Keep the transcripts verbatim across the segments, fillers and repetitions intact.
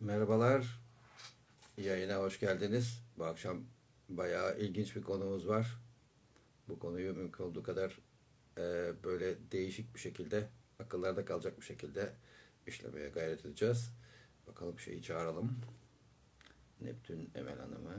Merhabalar, yayına hoş geldiniz. Bu akşam bayağı ilginç bir konumuz var. Bu konuyu mümkün olduğu kadar e, böyle değişik bir şekilde, akıllarda kalacak bir şekilde işlemeye gayret edeceğiz. Bakalım şeyi çağıralım. Neptün Emel Hanım'ı.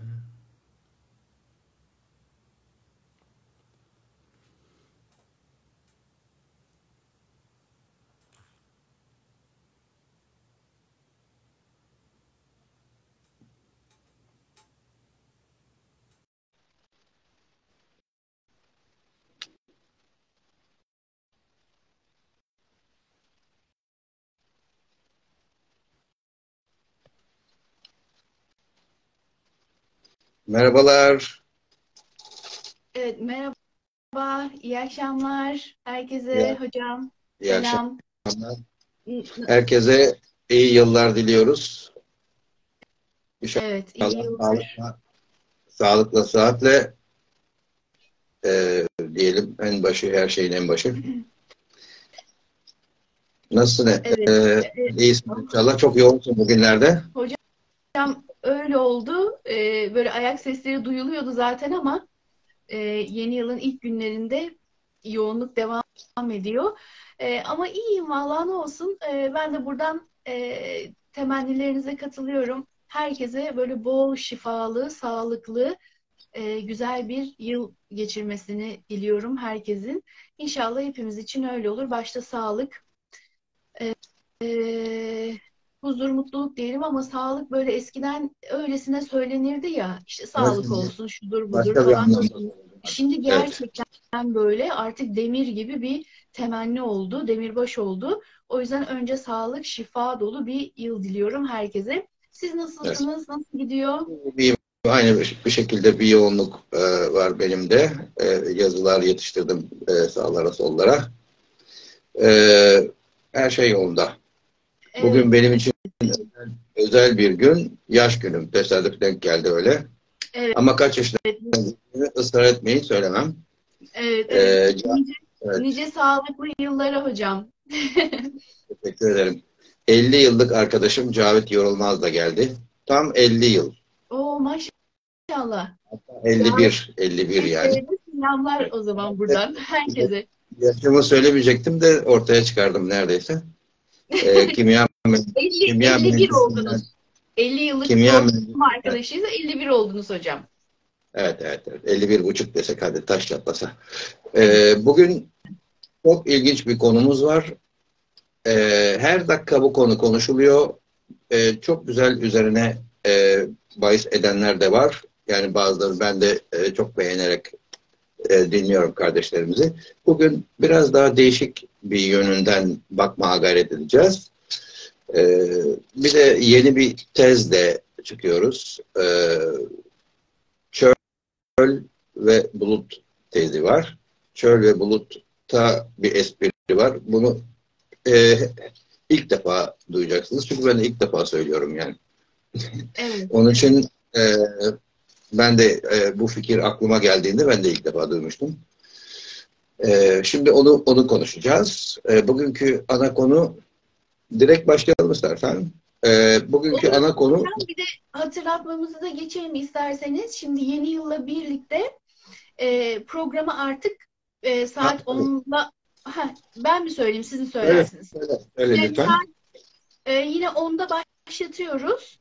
Merhabalar. Evet, merhaba, iyi akşamlar herkese Ya, hocam. iyi Selam. akşamlar. N- n- Herkese iyi yıllar diliyoruz. Evet, iyi İnşallah yıllar. sağlıkla, sağlıkla, sıhhatle e, diyelim en başı, her şeyin en başı. Nasılsın? E, Evet, e, e, iyisin oh, inşallah. Çok yoğunsun bugünlerde. hocam öyle oldu. E, böyle ayak sesleri duyuluyordu zaten ama e, yeni yılın ilk günlerinde yoğunluk devam ediyor. E, ama iyiyim vallahi ne olsun. E, ben de buradan e, temennilerinize katılıyorum. Herkese böyle bol şifalı, sağlıklı, e, güzel bir yıl geçirmesini diliyorum herkesin. İnşallah hepimiz için öyle olur. Başta sağlık, e, huzur, mutluluk diyelim ama sağlık böyle eskiden öylesine söylenirdi ya işte Ama sağlık şimdi olsun, şudur budur başka bir falan. anlamda söyledim artık. Şimdi Evet. gerçekten böyle artık demir gibi bir temenni oldu, demirbaş oldu. O yüzden önce sağlık, şifa dolu bir yıl diliyorum herkese. Siz Evet. nasılsınız? Nasıl gidiyor? Bir, aynı bir, bir şekilde bir yoğunluk e, var benim de. E, yazılar yetiştirdim e, sağlara sollara. E, her şey yolunda. Evet, Bugün benim için özel bir gün. Yaş günüm. Tesadüf denk geldi öyle. evet, Ama kaç yaşında evet. ısrar etmeyin söylemem. Evet, E, evet. ca- Nice, evet. nice sağlıklı yıllara hocam. Teşekkür ederim. elli yıllık arkadaşım Cavit Yorulmaz da geldi. Tam elli yıl. Oo maşallah. elli bir, elli bir yani. Cavit'lere de selamlar Evet. o zaman buradan herkese. Yaşımı söylemeyecektim de ortaya çıkardım neredeyse. Ee, kimya elli, kimya elli bir mühendisinden oldunuz. elli yıllık kimya program mühendisinden arkadaşıyız. elli bir oldunuz hocam. evet, evet, evet. elli bir buçuk desek hadi taş çatlasa. Evet. Ee, bugün çok ilginç bir konumuz var. Ee, her dakika bu konu konuşuluyor. Ee, çok güzel üzerine e, bahis edenler de var. Yani bazıları ben de e, çok beğenerek e, dinliyorum kardeşlerimizi. Bugün biraz daha değişik bir yönünden bakmaya gayret edeceğiz. Ee, bir de yeni bir tezle çıkıyoruz. Ee, çöl ve bulut tezi var. Çöl ve bulutta bir espri var. Bunu e, ilk defa duyacaksınız. Çünkü ben de ilk defa söylüyorum yani. Evet. Onun Evet. için e, ben de e, bu fikir aklıma geldiğinde ben de ilk defa duymuştum. E, şimdi onu onu konuşacağız. E, bugünkü ana konu direkt başlayalım istersen. E, bugünkü Olur ana konu hocam. Bir de hatırlatmamızı da geçelim isterseniz. Şimdi yeni yılla birlikte e, programı artık e, ha, saat onda. Ha, ben mi söyleyeyim, siz mi öyle, söylersiniz? öyle, öyle Yine lütfen. Ee, yine onda başlatıyoruz.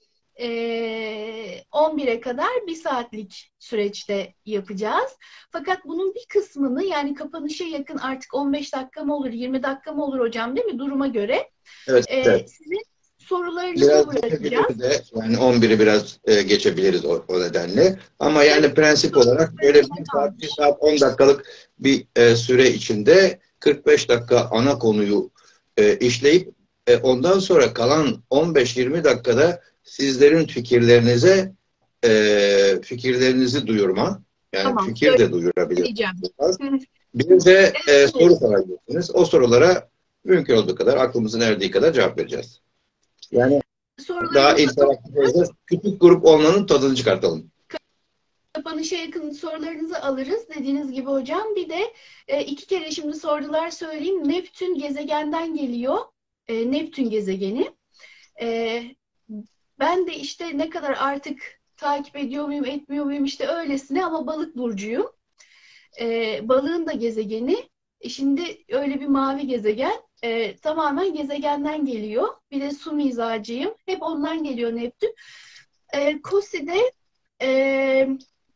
Ee, on bire kadar bir saatlik süreçte yapacağız. Fakat bunun bir kısmını yani kapanışa yakın artık on beş dakika mı olur, yirmi dakika mı olur hocam değil mi? Duruma göre Evet, ee, evet. sizin sorularınıza Biraz bırakacağız. geçebilir de yani on biri biraz e, geçebiliriz o, o nedenle. Ama Tabii yani prensip olarak böyle sorularınıza bir saat, bir kalmış. saat on dakikalık bir e, süre içinde kırk beş dakika ana konuyu e, işleyip e, ondan sonra kalan on beş yirmi dakikada sizlerin fikirlerinize e, fikirlerinizi duyurma. Yani Tamam, fikir de duyurabilirsiniz. söyleyeceğim. Bir de e, Evet, soru sorabilirsiniz. O sorulara mümkün olduğu kadar aklımızın erdiği kadar cevap vereceğiz. Yani daha sorularınızı interaktif olacağız. Küçük grup olmanın tadını çıkartalım. kapanışa yakın sorularınızı alırız. Dediğiniz gibi hocam. Bir de e, iki kere şimdi sordular söyleyeyim. Neptün gezegenden geliyor. E, Neptün gezegeni. E, ben de işte ne kadar artık takip ediyor muyum, etmiyor muyum işte öylesine ama balık burcuyum. E, balığın da gezegeni. E, şimdi öyle bir mavi gezegen. E, tamamen gezegenden geliyor. Bir de su mizacıyım. Hep ondan geliyor Neptün. E, Kosi'de e,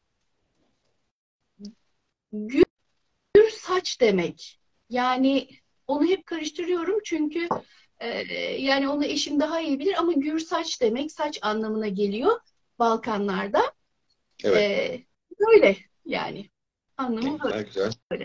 gür saç demek. Yani onu hep karıştırıyorum çünkü e, yani onu eşim daha iyi bilir ama gür saç demek saç anlamına geliyor Balkanlarda. Evet. E, Böyle yani anlamı Güzel güzel. böyle.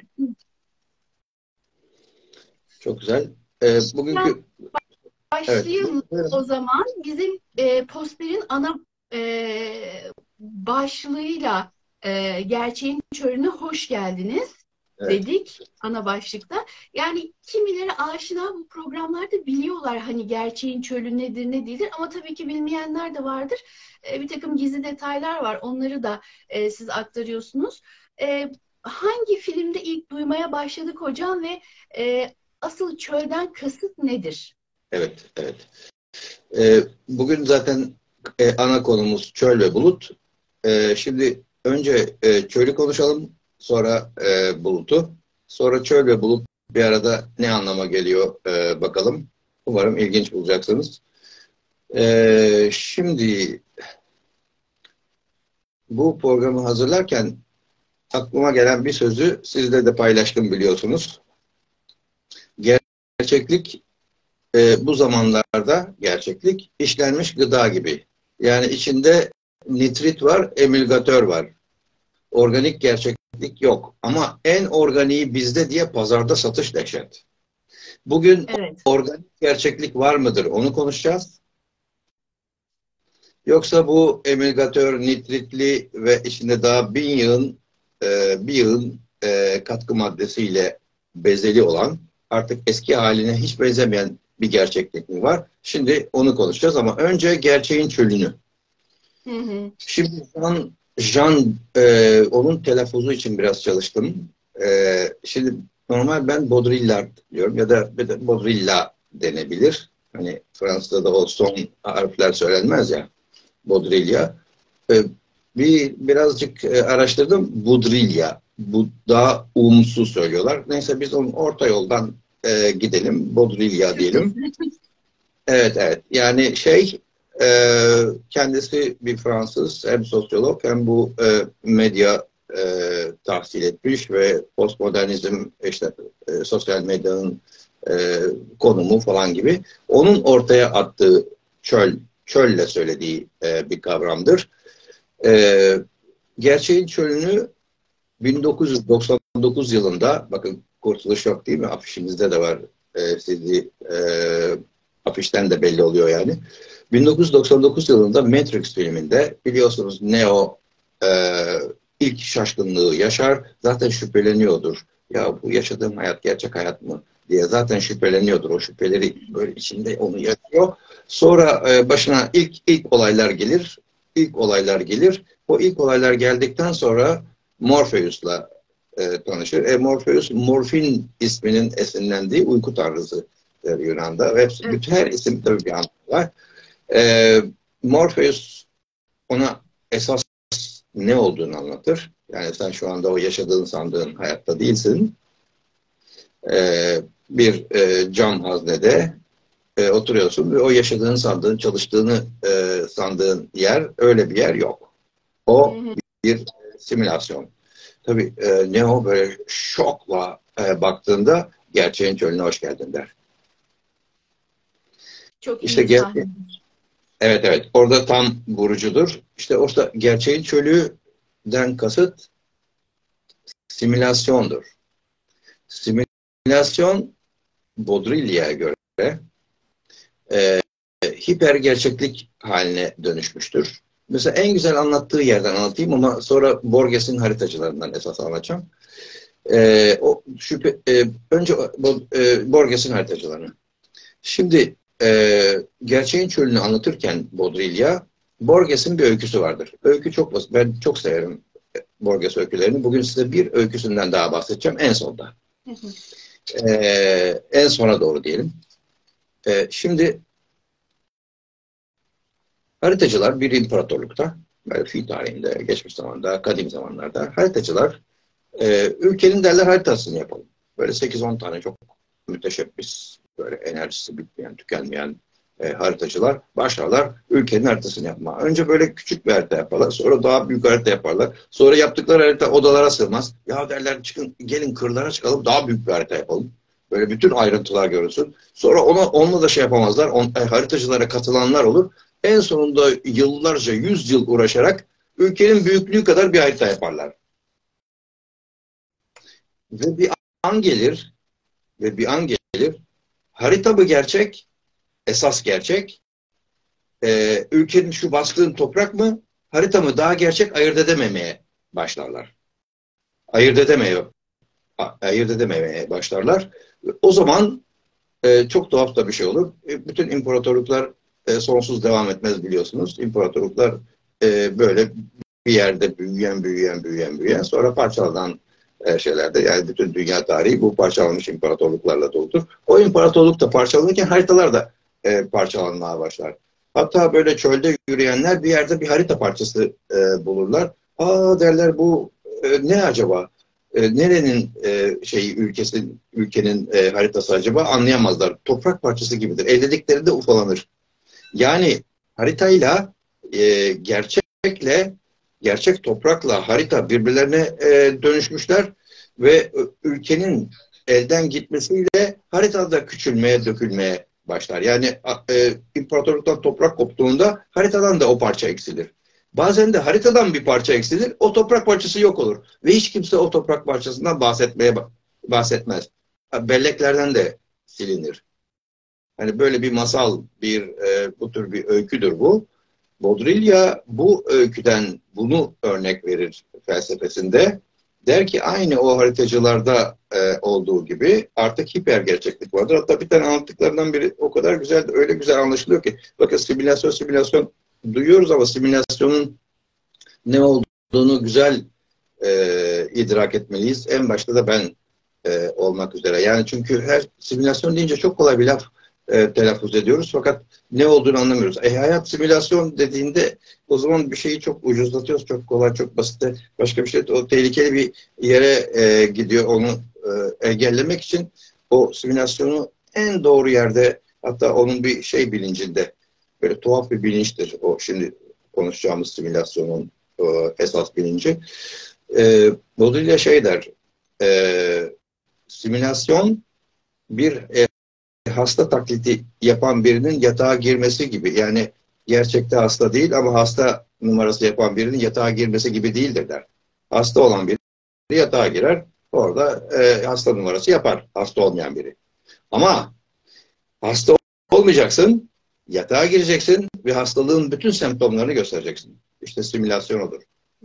Çok güzel. Ee, bugünkü evet. Başlayalım o Buyurun. zaman. Bizim e, Posper'in ana e, başlığıyla e, Gerçeğin Çölüne hoş geldiniz Evet. dedik ana başlıkta. Yani kimileri aşina bu programlarda biliyorlar hani gerçeğin çölü nedir ne değildir ama tabii ki bilmeyenler de vardır. E, bir takım gizli detaylar var. Onları da e, siz aktarıyorsunuz. E, Hangi filmde ilk duymaya başladık hocam ve e, asıl çölden kasıt nedir? Evet. Evet. Ee, bugün zaten e, ana konumuz çöl ve bulut. Ee, şimdi önce e, çölü konuşalım, sonra e, bulutu, sonra çöl ve bulut bir arada ne anlama geliyor e, bakalım. Umarım ilginç bulacaksınız. Ee, şimdi bu programı hazırlarken aklıma gelen bir sözü sizle de paylaştım biliyorsunuz. Gerçeklik e, bu zamanlarda gerçeklik işlenmiş gıda gibi. Yani içinde nitrit var, emülgatör var. Organik gerçeklik yok. Ama en organiği bizde diye pazarda satış dehşet. Bugün Evet. organik gerçeklik var mıdır? Onu konuşacağız. Yoksa bu emülgatör, nitritli ve içinde daha bin yığın, e, bir yığın e, katkı maddesiyle bezeli olan artık eski haline hiç benzemeyen bir gerçeklik mi var? Şimdi onu konuşacağız ama önce gerçeğin çölünü. Hı hı. Şimdi Jean, Jean e, onun telaffuzu için biraz çalıştım. E, şimdi normal ben Baudrillard diyorum ya da Baudrilla denebilir. Hani Fransızca'da o son harfler söylenmez ya. Baudrillard. E, bir birazcık e, araştırdım. Budrilla. Bu daha umsu söylüyorlar. Neyse biz onun orta yoldan e, gidelim. Baudrilla diyelim. Evet evet. Yani şey e, kendisi bir Fransız hem sosyolog hem bu e, medya e, tahsil etmiş ve postmodernizm işte e, sosyal medyanın e, konumu falan gibi. Onun ortaya attığı çöl, çölle söylediği e, bir kavramdır. E, Gerçeğin çölünü bin dokuz yüz doksan dokuz yılında bakın Kurtuluş yok değil mi? Afişimizde de var. E, sizi e, afişten de belli oluyor yani. bin dokuz yüz doksan dokuz yılında Matrix filminde biliyorsunuz Neo e, ilk şaşkınlığı yaşar. Zaten şüpheleniyordur. Ya bu yaşadığım hayat gerçek hayat mı diye zaten şüpheleniyordur. O şüpheleri böyle içinde onu yaşıyor. Sonra e, başına ilk ilk olaylar gelir. İlk olaylar gelir. O ilk olaylar geldikten sonra Morpheus'la e, tanışır. E, Morpheus, morfin isminin esinlendiği uyku tanrısı Yunan'da. Ve Evet. bütün her isim tabii bir anlamı var. E, Morpheus ona esas ne olduğunu anlatır. Yani sen şu anda o yaşadığın sandığın hayatta değilsin. E, bir e, cam haznede e, oturuyorsun ve o yaşadığın sandığın, çalıştığını e, sandığın yer öyle bir yer yok. Hı O hı. bir simülasyon. Tabii e, Neo böyle şokla e, baktığında gerçeğin çölüne hoş geldin der. Çok iyi İşte bir gerçeğin, sahne. evet evet orada tam vurucudur. İşte orada gerçeğin çölüden kasıt simülasyondur. Simülasyon Baudrillard'a göre e, hiper gerçeklik haline dönüşmüştür. Mesela en güzel anlattığı yerden anlatayım ama sonra Borges'in haritacılarından esas anlatacağım. E, o şüphe, e, önce e, Borges'in haritacılarını. Şimdi e, gerçeğin çölünü anlatırken Baudrillard, Borges'in bir öyküsü vardır. Öykü çok basit. Ben çok severim Borges öykülerini. Bugün size bir öyküsünden daha bahsedeceğim en sonda. Hı hı. E, en sona doğru diyelim. E, şimdi Haritacılar bir imparatorlukta, böyle fi tarihinde, geçmiş zamanda, kadim zamanlarda haritacılar e, ülkenin derler haritasını yapalım. Böyle sekiz on tane çok müteşebbis, böyle enerjisi bitmeyen, tükenmeyen e, haritacılar başlarlar ülkenin haritasını yapmaya. Önce böyle küçük bir harita yaparlar, sonra daha büyük harita yaparlar. Sonra yaptıkları harita odalara sığmaz. Ya derler çıkın, gelin kırlara çıkalım, daha büyük bir harita yapalım. Böyle bütün ayrıntılar görürsün. Sonra ona, onunla da şey yapamazlar. On, e, haritacılara katılanlar olur. En sonunda yıllarca, yüz yıl uğraşarak ülkenin büyüklüğü kadar bir harita yaparlar. Ve bir an gelir, ve bir an gelir, harita mı gerçek, esas gerçek, e, ülkenin şu baskın toprak mı, harita mı daha gerçek ayırt edememeye başlarlar. Ayırt edemeye, ayırt edememeye başlarlar. O zaman e, çok tuhaf da bir şey olur. E, bütün imparatorluklar e, sonsuz devam etmez biliyorsunuz. İmparatorluklar e, böyle bir yerde büyüyen, büyüyen, büyüyen, büyüyen, sonra parçalanan e, şeylerde, yani bütün dünya tarihi bu parçalanmış imparatorluklarla doludur. O imparatorluk da parçalanırken haritalar da e, parçalanmaya başlar. Hatta böyle çölde yürüyenler bir yerde bir harita parçası e, bulurlar. Aa derler, bu e, ne acaba? E, nerenin e, şeyi ülkesi, ülkenin e, haritası acaba, anlayamazlar. Toprak parçası gibidir. Elledikleri de ufalanır. Yani haritayla e, gerçekle, gerçek toprakla harita birbirlerine e, dönüşmüşler ve ülkenin elden gitmesiyle haritada küçülmeye, dökülmeye başlar. Yani e, imparatorluktan toprak koptuğunda haritadan da o parça eksilir. Bazen de haritadan bir parça eksilir, o toprak parçası yok olur. Ve hiç kimse o toprak parçasından bahsetmeye bahsetmez. Belleklerden de silinir. Hani böyle bir masal, bir e, bu tür bir öyküdür bu. Baudrillard bu öyküden bunu örnek verir felsefesinde. Der ki aynı o haritacılarda e, olduğu gibi artık hiper gerçeklik vardır. Hatta bir tane anlattıklarından biri o kadar güzel, öyle güzel anlaşılıyor ki. Bakın simülasyon simülasyon duyuyoruz ama simülasyonun ne olduğunu güzel e, idrak etmeliyiz. En başta da ben e, olmak üzere. Yani çünkü her simülasyon deyince çok kolay bir laf e, telaffuz ediyoruz. Fakat ne olduğunu anlamıyoruz. E, hayat simülasyon dediğinde o zaman bir şeyi çok ucuzlatıyoruz. Çok kolay, çok basit. Başka bir şey, o tehlikeli bir yere e, gidiyor. Onu e, engellemek için o simülasyonu en doğru yerde, hatta onun bir şey bilincinde, böyle tuhaf bir bilinçtir o şimdi konuşacağımız simülasyonun e, esas bilinci. E, Baudrillard şey der, e, simülasyon bir e, hasta taklidi yapan birinin yatağa girmesi gibi. Yani gerçekte hasta değil ama hasta numarası yapan birinin yatağa girmesi gibi değildir der. Hasta olan biri yatağa girer, orada e, hasta numarası yapar hasta olmayan biri. Ama hasta olmayacaksın, yatağa gireceksin ve hastalığın bütün semptomlarını göstereceksin. İşte simülasyon odur.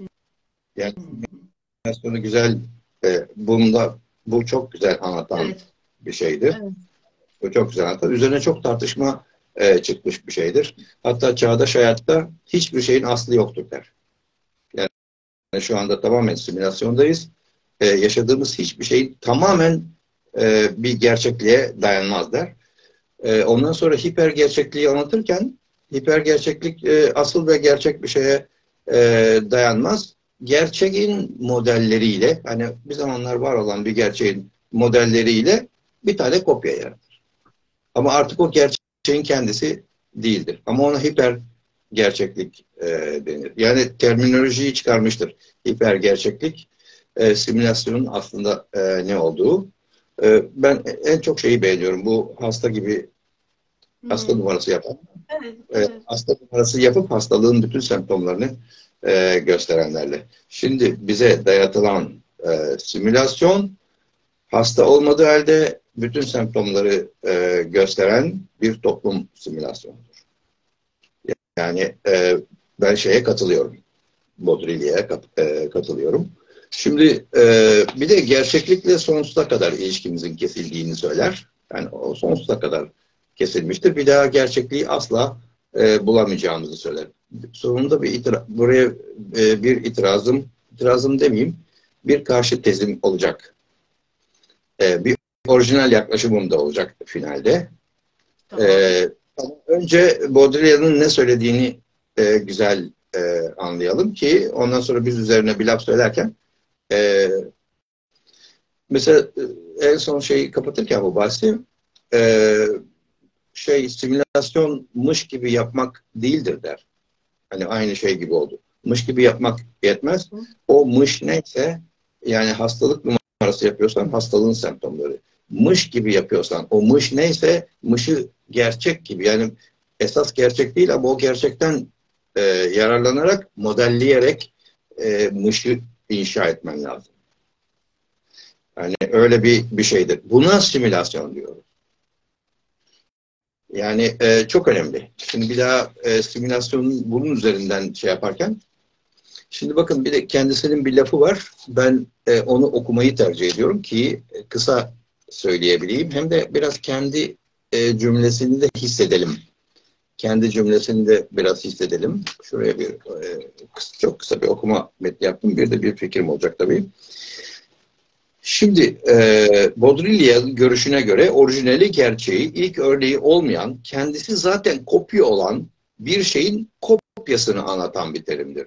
Yani simülasyonu güzel, e, bunda bu çok güzel anlatan evet. bir şeydir. Evet. Bu çok güzel anlatan. Üzerine çok tartışma e, çıkmış bir şeydir. Hatta çağdaş hayatta hiçbir şeyin aslı yoktur der. Yani şu anda tamamen simülasyondayız. E, yaşadığımız hiçbir şey tamamen e, bir gerçekliğe dayanmaz der. E, ondan sonra hiper gerçekliği anlatırken hiper gerçeklik e, asıl ve gerçek bir şeye e, dayanmaz. Gerçeğin modelleriyle, hani bir zamanlar var olan bir gerçeğin modelleriyle bir tane kopya yaratır. Ama artık o gerçeğin kendisi değildir. Ama ona hiper gerçeklik e, denir. Yani terminolojiyi çıkarmıştır. Hiper gerçeklik, e, simülasyonun aslında e, ne olduğu. E, ben en çok şeyi beğeniyorum. Bu hasta gibi hasta hmm. numarası yapan. Evet, evet. E, hasta numarası yapıp hastalığın bütün semptomlarını e, gösterenlerle. Şimdi bize dayatılan e, simülasyon hasta olmadığı halde bütün semptomları e, gösteren bir toplum simülasyonudur. Yani e, ben şeye katılıyorum. Baudrillard'a kat, e, katılıyorum. Şimdi e, bir de gerçeklikle sonsuza kadar ilişkimizin kesildiğini söyler. Yani o sonsuza kadar kesilmiştir. Bir daha gerçekliği asla e, bulamayacağımızı söyler. Sonunda bir itira buraya e, bir itirazım, itirazım demeyeyim, bir karşı tezim olacak. E, bir orijinal yaklaşımım da olacak finalde. Tamam. E, önce Baudrillard'ın ne söylediğini e, güzel e, anlayalım ki ondan sonra biz üzerine bir laf söylerken e, mesela e, en son şeyi kapatırken bu bahsi e, şey simülasyonmuş gibi yapmak değildir der. Hani aynı şey gibi oldu. Mış gibi yapmak yetmez. O mış neyse yani hastalık numarası yapıyorsan hastalığın semptomları. Mış gibi yapıyorsan o mış neyse mışı gerçek gibi yani esas gerçek değil ama o gerçekten e, yararlanarak modelleyerek e, mışı inşa etmen lazım. Yani öyle bir bir şeydir. Buna simülasyon diyoruz. Yani e, çok önemli. Şimdi bir daha e, simülasyonun bunun üzerinden şey yaparken şimdi bakın bir de kendisinin bir lafı var. Ben e, onu okumayı tercih ediyorum ki e, kısa söyleyebileyim. Hem de biraz kendi e, cümlesini de hissedelim. Kendi cümlesini de biraz hissedelim. Şuraya bir e, çok kısa bir okuma metni yaptım. Bir de bir fikrim olacak tabii. Şimdi e, Baudrillard görüşüne göre orijinali gerçeği, ilk örneği olmayan, kendisi zaten kopya olan bir şeyin kopyasını anlatan bir terimdir.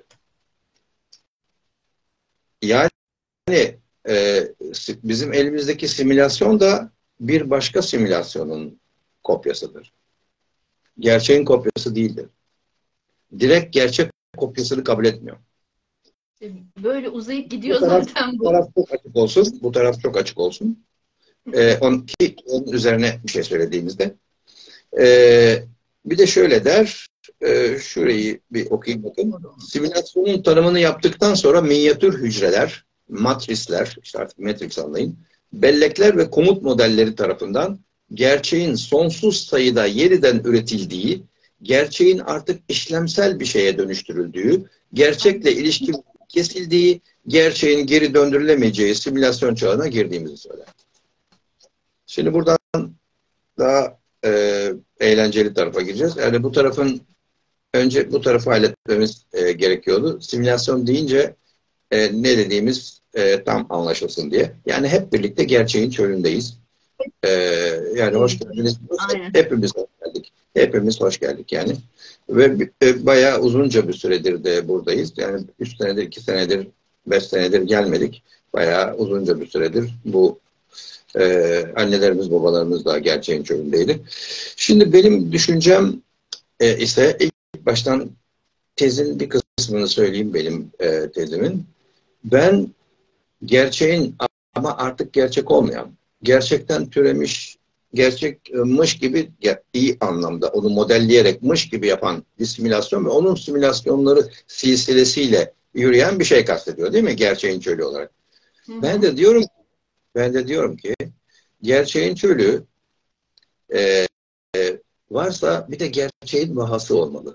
Yani e, bizim elimizdeki simülasyon da bir başka simülasyonun kopyasıdır. Gerçeğin kopyası değildir. Direkt gerçek kopyasını kabul etmiyor. Böyle uzayıp gidiyor Bu taraf, zaten bu bu. taraf çok açık olsun. Bu taraf çok açık olsun. Ee, on, ki onun üzerine bir şey söylediğimizde. Ee, bir de şöyle der. E, şurayı bir okuyayım bakın. Simülasyonun tanımını yaptıktan sonra minyatür hücreler, matrisler, işte artık matrix anlayın, bellekler ve komut modelleri tarafından gerçeğin sonsuz sayıda yeniden üretildiği, gerçeğin artık işlemsel bir şeye dönüştürüldüğü, gerçekle ilişki kesildiği, gerçeğin geri döndürülemeyeceği simülasyon çağına girdiğimizi söyler. Şimdi buradan daha e, eğlenceli tarafa gireceğiz. Yani bu tarafın önce bu tarafı halletmemiz e, gerekiyordu. Simülasyon deyince e, ne dediğimiz e, tam anlaşılsın diye. Yani hep birlikte gerçeğin çölündeyiz. E, yani hoş geldiniz. Aynen. Hepimiz hoş geldik. Hepimiz hoş geldik yani. Ve e, bayağı uzunca bir süredir de buradayız. Yani üç senedir, iki senedir, beş senedir gelmedik. Bayağı uzunca bir süredir bu e, annelerimiz, babalarımız da gerçeğin çölündeydi. Şimdi benim düşüncem e, ise ilk baştan tezin bir kısmını söyleyeyim benim e, tezimin. Ben gerçeğin ama artık gerçek olmayan, gerçekten türemiş, gerçekmiş gibi iyi anlamda onu modelleyerek mış gibi yapan bir simülasyon ve onun simülasyonları silsilesiyle yürüyen bir şey kastediyor değil mi? Gerçeğin çölü olarak. Hı hı. Ben de diyorum ben de diyorum ki gerçeğin çölü e, e, varsa bir de gerçeğin vahası olmalı.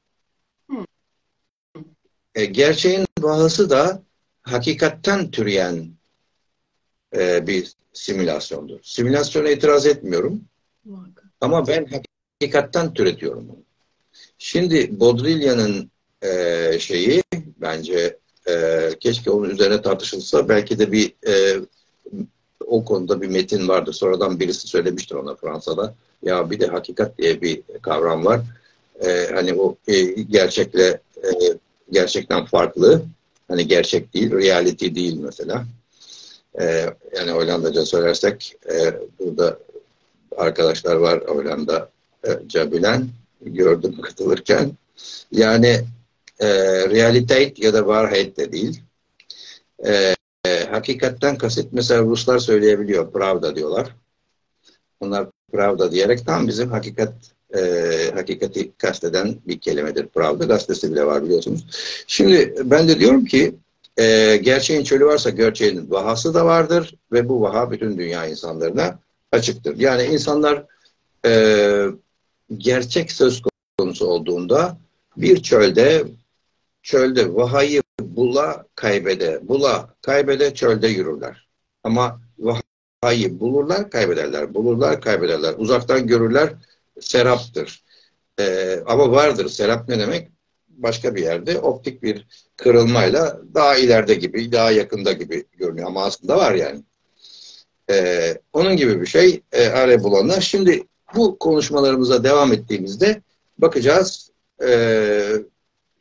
E, gerçeğin vahası da hakikatten türeyen e, bir simülasyondur. Simülasyona itiraz etmiyorum. Ama ben hakikatten türetiyorum onu. Şimdi Baudrillard'ın e, şeyi bence e, keşke onun üzerine tartışılsa belki de bir e, o konuda bir metin vardı. Sonradan birisi söylemiştir ona Fransa'da. Ya bir de hakikat diye bir kavram var. E, hani o e, gerçekle e, gerçekten farklı. Hani gerçek değil, reality değil mesela. Ee, yani Hollandaca söylersek e, burada arkadaşlar var Hollandaca bilen gördüm katılırken. Yani e, realiteit ya da Wahrheit de değil. E, e, hakikatten kasıt mesela Ruslar söyleyebiliyor. Pravda diyorlar. Onlar Pravda diyerek tam bizim hakikat e, hakikati kasteden bir kelimedir. Pravda gazetesi bile var biliyorsunuz. Şimdi ben de diyorum ki e, gerçeğin çölü varsa gerçeğin vahası da vardır ve bu vaha bütün dünya insanlarına açıktır. Yani insanlar e, gerçek söz konusu olduğunda bir çölde çölde vahayı bula kaybede, bula kaybede çölde yürürler. Ama vahayı bulurlar kaybederler, bulurlar kaybederler. Uzaktan görürler seraptır. E, ama vardır. Serap ne demek? Başka bir yerde optik bir kırılmayla daha ileride gibi, daha yakında gibi görünüyor. Ama aslında var yani. Ee, onun gibi bir şey e, araya bulanlar. Şimdi bu konuşmalarımıza devam ettiğimizde bakacağız e,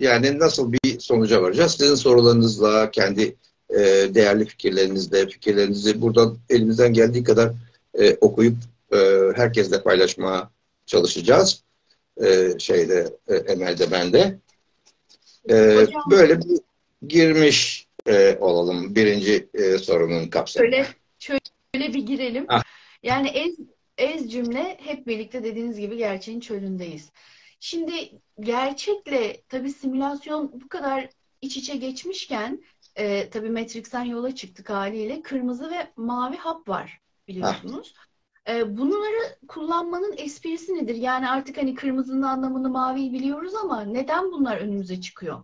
Yani nasıl bir sonuca varacağız? Sizin sorularınızla, kendi e, değerli fikirlerinizle, fikirlerinizi buradan elimizden geldiği kadar e, okuyup e, herkesle paylaşmaya çalışacağız. E, şeyde, e, Emel'de, bende. E, Hocam böyle bir girmiş e, olalım birinci e, sorunun kapsamına. şöyle şöyle bir girelim. Ah, Yani ez, ez cümle hep birlikte dediğiniz gibi gerçeğin çölündeyiz. Şimdi gerçekle tabii simülasyon bu kadar iç içe geçmişken e, tabii Matrix'ten yola çıktık haliyle kırmızı ve mavi hap var ah. biliyorsunuz. E, bunları kullanmanın esprisi nedir? Yani artık hani kırmızının anlamını maviyi biliyoruz ama neden bunlar önümüze çıkıyor?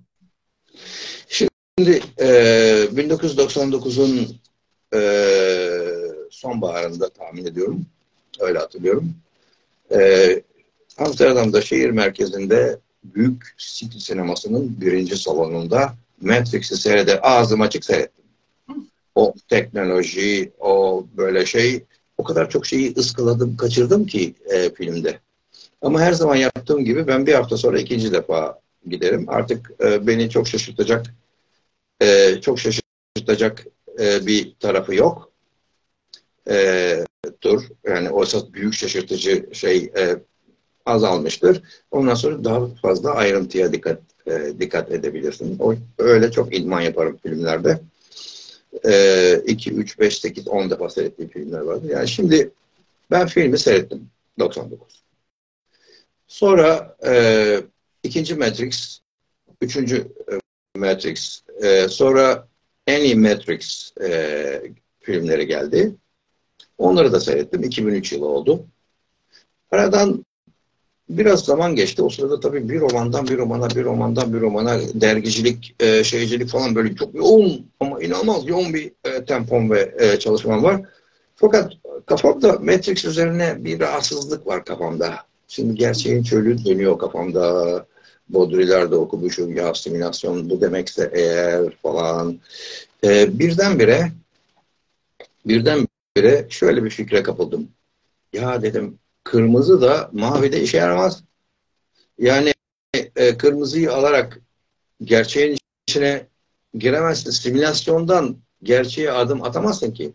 Şimdi e, bin dokuz yüz doksan dokuzun e, sonbaharında tahmin ediyorum. Öyle hatırlıyorum. E, Amsterdam'da şehir merkezinde büyük City sinemasının birinci salonunda Matrix'i seyreder, ağzım açık seyrettim. O teknoloji, o böyle şey, o kadar çok şeyi ıskaladım, kaçırdım ki e, filmde. Ama her zaman yaptığım gibi ben bir hafta sonra ikinci defa giderim. Artık e, beni çok şaşırtacak, e, çok şaşırtacak e, bir tarafı yok. E, dur, yani o esas büyük şaşırtıcı şey e, azalmıştır. Ondan sonra daha fazla ayrıntıya dikkat e, dikkat edebilirsin. O, öyle çok idman yaparım filmlerde. E, iki, üç, beş, sekiz, on defa seyrettiğim filmler vardı. Yani şimdi ben filmi seyrettim. doksan dokuz. Sonra e, ikinci Matrix, üçüncü e, Matrix, e, sonra en iyi Matrix e, filmleri geldi. Onları da seyrettim. iki bin üç yılı oldu. Aradan biraz zaman geçti. O sırada tabii bir romandan bir romana, bir romandan bir romana dergicilik, e, şeycilik falan böyle çok yoğun ama inanılmaz yoğun bir e, tempom ve e, çalışmam var. Fakat kafamda Matrix üzerine bir rahatsızlık var kafamda. Şimdi gerçeğin çölü dönüyor kafamda. Baudrillard'da okumuşum ya simülasyon bu demekse eğer falan. E, birdenbire birdenbire şöyle bir fikre kapıldım. Ya dedim kırmızı da mavi de işe yaramaz. Yani e, kırmızıyı alarak gerçeğin içine giremezsin. Simülasyondan gerçeğe adım atamazsın ki.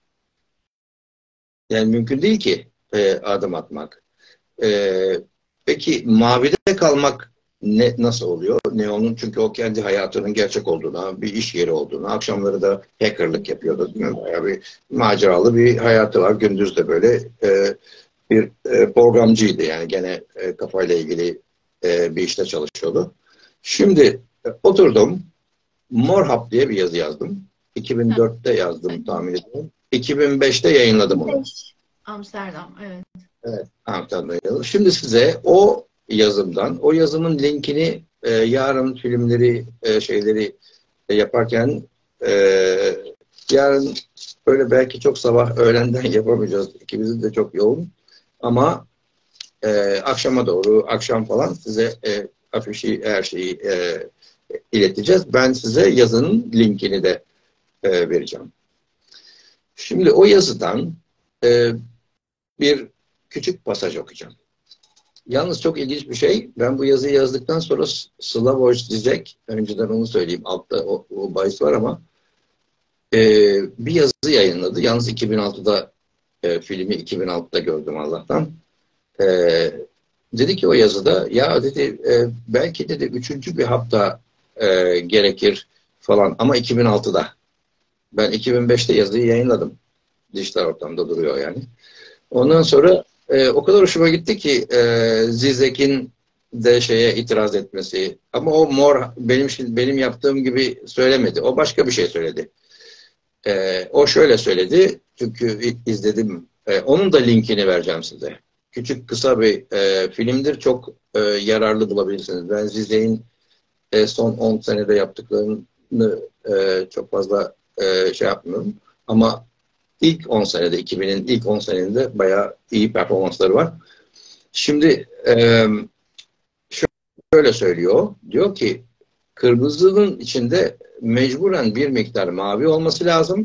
Yani mümkün değil ki e, adım atmak. E, peki mavide kalmak ne, nasıl oluyor? Neon'un çünkü o kendi hayatının gerçek olduğuna, bir iş yeri olduğuna, akşamları da hackerlık yapıyordu değil mi? Bayağı bir maceralı bir hayatı var. Gündüz de böyle e, bir e, programcıydı yani gene e, kafayla ilgili e, bir işte çalışıyordu. Şimdi e, oturdum Mor Hap diye bir yazı yazdım. Heh, iki bin dörtte yazdım tahmin ediyorum. iki bin beşte yayınladım onu. beş. Amsterdam, evet. Evet, Amsterdam'da yayınladım. Şimdi size o yazımdan, o yazımın linkini e, yarın filmleri e, şeyleri e, yaparken e, yarın böyle belki çok sabah öğlenden yapamayacağız. İkimizin de çok yoğun. Ama e, akşama doğru, akşam falan size e, afişi, her şeyi e, ileteceğiz. Ben size yazının linkini de e, vereceğim. Şimdi o yazıdan e, bir küçük pasaj okuyacağım. Yalnız çok ilginç bir şey. Ben bu yazıyı yazdıktan sonra Slavoj Zizek, önceden onu söyleyeyim, altta o, o bahis var ama e, bir yazı yayınladı. Yalnız iki bin altıda e, filmi iki bin altıda gördüm Allah'tan. E, dedi ki o yazıda ya dedi e, belki dedi üçüncü bir hafta e, gerekir falan ama iki bin altıda. Ben iki bin beşte yazıyı yayınladım. Dijital ortamda duruyor yani. Ondan sonra e, o kadar hoşuma gitti ki e, Zizek'in de şeye itiraz etmesi. Ama o mor benim benim yaptığım gibi söylemedi. O başka bir şey söyledi. E, o şöyle söyledi. Çünkü izledim. E, onun da linkini vereceğim size. Küçük kısa bir e, filmdir. Çok e, yararlı bulabilirsiniz. Ben Zizek'in e, son on senede yaptıklarını e, çok fazla e, şey yapmıyorum. Ama İlk on senede, iki binin ilk on senede bayağı iyi performansları var. Şimdi e, şöyle söylüyor. Diyor ki kırmızının içinde mecburen bir miktar mavi olması lazım.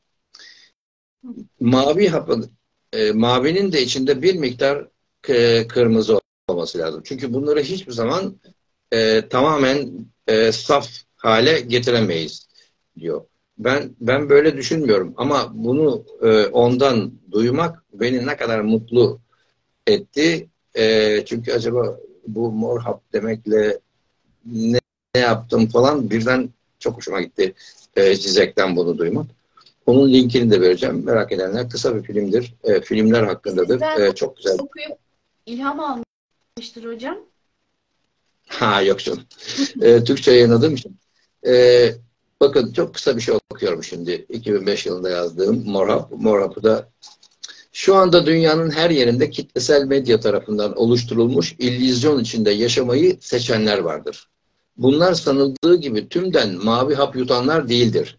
Mavi hapın, e, mavinin de içinde bir miktar e, kırmızı olması lazım. Çünkü bunları hiçbir zaman e, tamamen e, saf hale getiremeyiz diyor. Ben ben böyle düşünmüyorum ama bunu e, ondan duymak beni ne kadar mutlu etti. E, çünkü acaba bu mor hap demekle ne, ne yaptım falan birden çok hoşuma gitti e, Zizek'ten bunu duymak. Onun linkini de vereceğim. Merak edenler kısa bir filmdir. E, filmler hakkındadır. Sizden E, çok güzel. okuyup ilham almıştır hocam. Ha yok canım. E, Türkçe yayınladığım için. E, bakın çok kısa bir şey okuyorum şimdi. iki bin beş yılında yazdığım Mor Hap. Mor Hap'ı da şu anda dünyanın her yerinde kitlesel medya tarafından oluşturulmuş illüzyon içinde yaşamayı seçenler vardır. Bunlar sanıldığı gibi tümden mavi hap yutanlar değildir.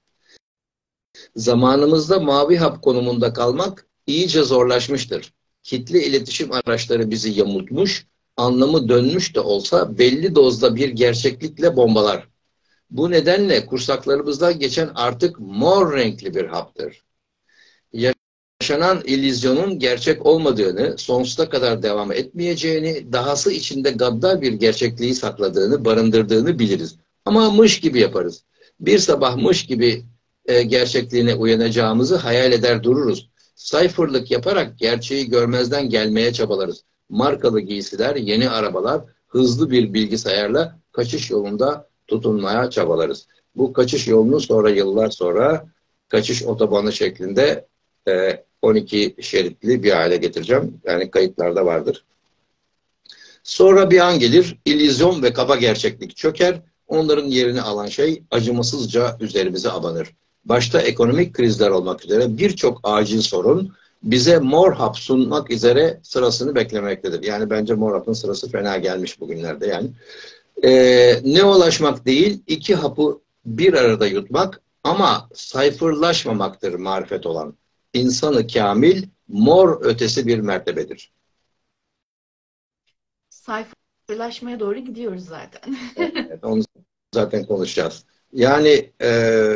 Zamanımızda mavi hap konumunda kalmak iyice zorlaşmıştır. Kitle iletişim araçları bizi yamultmuş, anlamı dönmüş de olsa belli dozda bir gerçeklikle bombalar. Bu nedenle kursaklarımızdan geçen artık mor renkli bir haptır. Yaşanan illüzyonun gerçek olmadığını, sonsuza kadar devam etmeyeceğini, dahası içinde gaddar bir gerçekliği sakladığını, barındırdığını biliriz. Ama mış gibi yaparız. Bir sabah mış gibi e, gerçekliğine uyanacağımızı hayal eder dururuz. Sayfırlık yaparak gerçeği görmezden gelmeye çabalarız. Markalı giysiler, yeni arabalar, hızlı bir bilgisayarla kaçış yolunda tutunmaya çabalarız. Bu kaçış yolunu sonra yıllar sonra kaçış otobanı şeklinde e, on iki şeritli bir hale getireceğim. Yani kayıtlarda vardır. Sonra bir an gelir, illüzyon ve kaba gerçeklik çöker. Onların yerini alan şey acımasızca üzerimize abanır. Başta ekonomik krizler olmak üzere birçok acil sorun bize mor hap sunmak üzere sırasını beklemektedir. Yani bence mor hapın sırası fena gelmiş bugünlerde yani. Ee, ne ulaşmak değil, iki hapı bir arada yutmak ama sayfırlaşmamaktır marifet olan. İnsanı kamil, mor ötesi bir mertebedir. Sayfalaşmaya doğru gidiyoruz zaten. Evet, onu zaten konuşacağız. Yani e,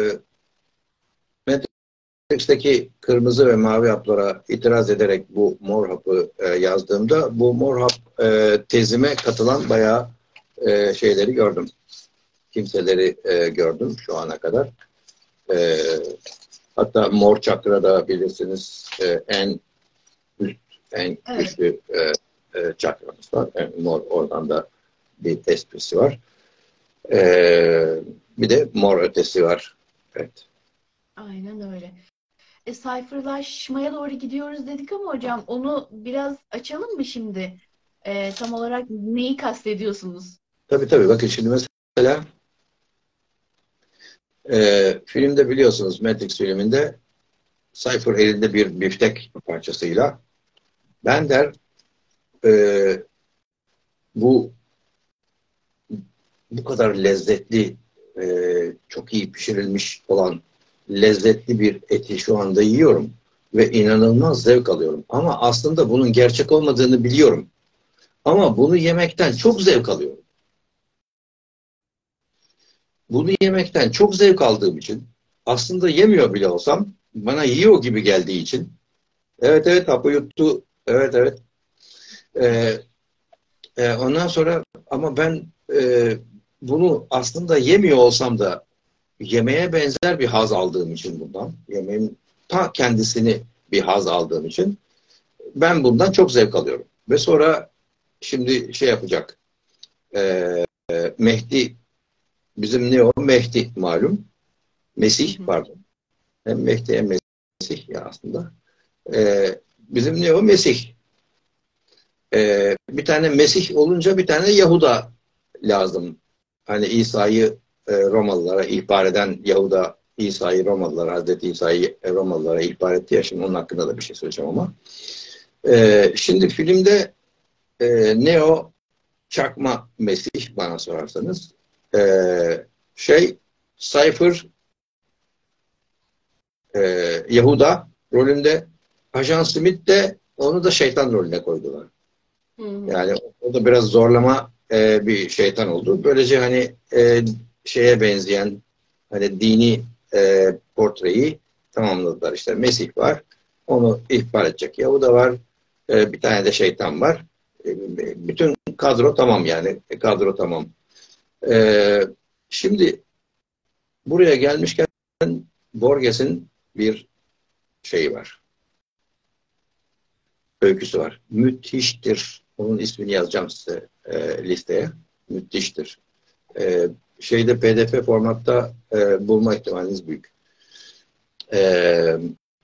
Matrix'teki kırmızı ve mavi haplara itiraz ederek bu mor hapı e, yazdığımda bu mor hap e, tezime katılan bayağı e, şeyleri gördüm. Kimseleri e, gördüm şu ana kadar. E, hatta mor çakra da bilirsiniz e, en üst, en Evet. güçlü e, e, çakramız var. Yani mor, oradan da bir esprisi var. E, bir de mor ötesi var. Evet. Aynen öyle. E, sayfırlaşmaya doğru gidiyoruz dedik ama hocam onu biraz açalım mı şimdi? E, tam olarak neyi kastediyorsunuz? Tabii tabii. Bakın şimdi mesela e, filmde biliyorsunuz Matrix filminde Cypher elinde bir biftek parçasıyla ben der e, bu bu kadar lezzetli e, çok iyi pişirilmiş olan lezzetli bir eti şu anda yiyorum ve inanılmaz zevk alıyorum. Ama aslında bunun gerçek olmadığını biliyorum. Ama bunu yemekten çok zevk alıyorum. Bunu yemekten çok zevk aldığım için aslında yemiyor bile olsam bana yiyor gibi geldiği için evet evet hapı yuttu evet evet ee, e, ondan sonra ama ben e, bunu aslında yemiyor olsam da yemeğe benzer bir haz aldığım için bundan yemeğin ta kendisini bir haz aldığım için ben bundan çok zevk alıyorum. Ve sonra şimdi şey yapacak e, Mehdi bizim ne o? Mehdi malum. Mesih Hı hı. pardon. Hem Mehdi hem Mesih ya aslında. Ee, bizim ne o? Mesih. Ee, bir tane Mesih olunca bir tane Yahuda lazım. Hani İsa'yı e, Romalılara ihbar eden Yahuda İsa'yı Romalılara, Hazreti İsa'yı Romalılara ihbar etti ya. Şimdi onun hakkında da bir şey söyleyeceğim ama. Ee, şimdi filmde e, Neo çakma Mesih bana sorarsanız. Ee, şey Cypher e, Yahuda rolünde, Ajan Smith de onu da şeytan rolüne koydular. Hı hı. Yani o da biraz zorlama e, bir şeytan oldu. Böylece hani e, şeye benzeyen hani dini e, portreyi tamamladılar. İşte Mesih var. Onu ihbar edecek Yahuda var. E, bir tane de şeytan var. E, bütün kadro tamam yani. E, kadro tamam. E, şimdi buraya gelmişken Borges'in bir şeyi var. Öyküsü var. Müthiştir. Onun ismini yazacağım size e, listeye. Müthiştir. E, şeyde P D F formatta e, bulma ihtimaliniz büyük. E,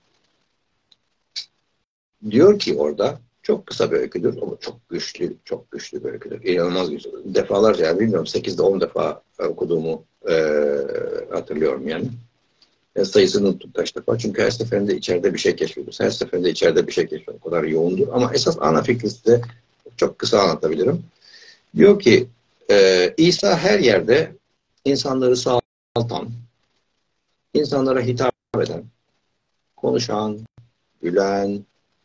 diyor ki orada çok kısa bir öyküdür ama çok güçlü, çok güçlü bir öyküdür. İnanılmaz güçlü. Defalarca yani bilmiyorum sekizde on defa okuduğumu e, hatırlıyorum yani. E, sayısını unuttum kaç defa. Çünkü her seferinde içeride bir şey keşfediyoruz. Her seferinde içeride bir şey keşfediyoruz. O kadar yoğundur. Ama esas ana fikri size çok kısa anlatabilirim. Diyor ki e, İsa her yerde insanları sağaltan, insanlara hitap eden, konuşan, gülen,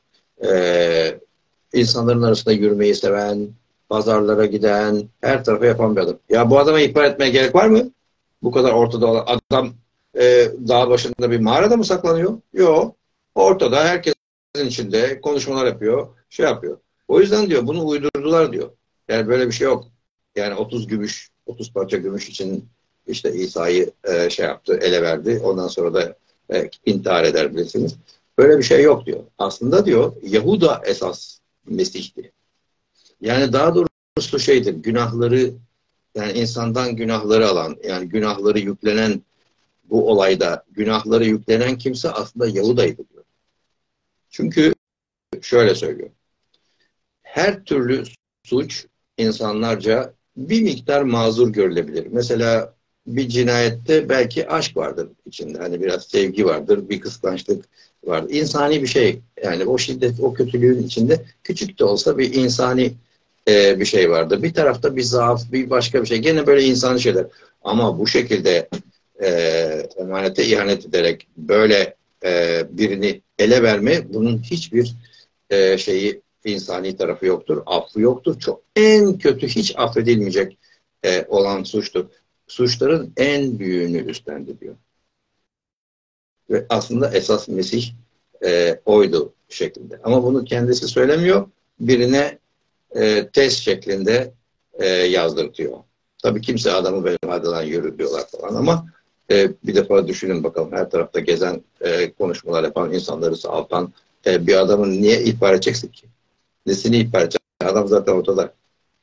e, insanların arasında yürümeyi seven, pazarlara giden, her tarafa yapan bir adam. Ya bu adama ihbar etmeye gerek var mı? Bu kadar ortada olan adam e, dağ başında bir mağarada mı saklanıyor? Yok. Ortada herkesin içinde konuşmalar yapıyor, şey yapıyor. O yüzden diyor bunu uydurdular diyor. Yani böyle bir şey yok. Yani otuz gümüş, otuz parça gümüş için işte İsa'yı e, şey yaptı, ele verdi. Ondan sonra da e, intihar eder bilirsiniz. Böyle bir şey yok diyor. Aslında diyor Yahuda esas Mesih'ti. Yani daha doğrusu şeydir, günahları yani insandan günahları alan, yani günahları yüklenen bu olayda günahları yüklenen kimse aslında Yahuda'ydı diyor. Çünkü şöyle söylüyor. Her türlü suç insanlarca bir miktar mazur görülebilir. Mesela bir cinayette belki aşk vardır içinde. Hani biraz sevgi vardır, bir kıskançlık vardır. İnsani bir şey. Yani o şiddet, o kötülüğün içinde küçük de olsa bir insani e, bir şey vardır. Bir tarafta bir zaaf, bir başka bir şey. Gene böyle insani şeyler. Ama bu şekilde e, emanete ihanet ederek böyle e, birini ele verme bunun hiçbir e, şeyi insani tarafı yoktur. Affı yoktur. Çok en kötü hiç affedilmeyecek e, olan suçtur. Suçların en büyüğünü üstlendi diyor. Ve aslında esas Mesih e, oydu şeklinde. Ama bunu kendisi söylemiyor. Birine e, test şeklinde e, yazdırtıyor. Tabii kimse adamı benim adından yürü diyorlar falan ama e, bir defa düşünün bakalım her tarafta gezen, e, konuşmalar yapan, insanları sağaltan e, bir adamın niye ihbar edeceksin ki? Nesini ihbar edeceksin? Adam zaten ortada.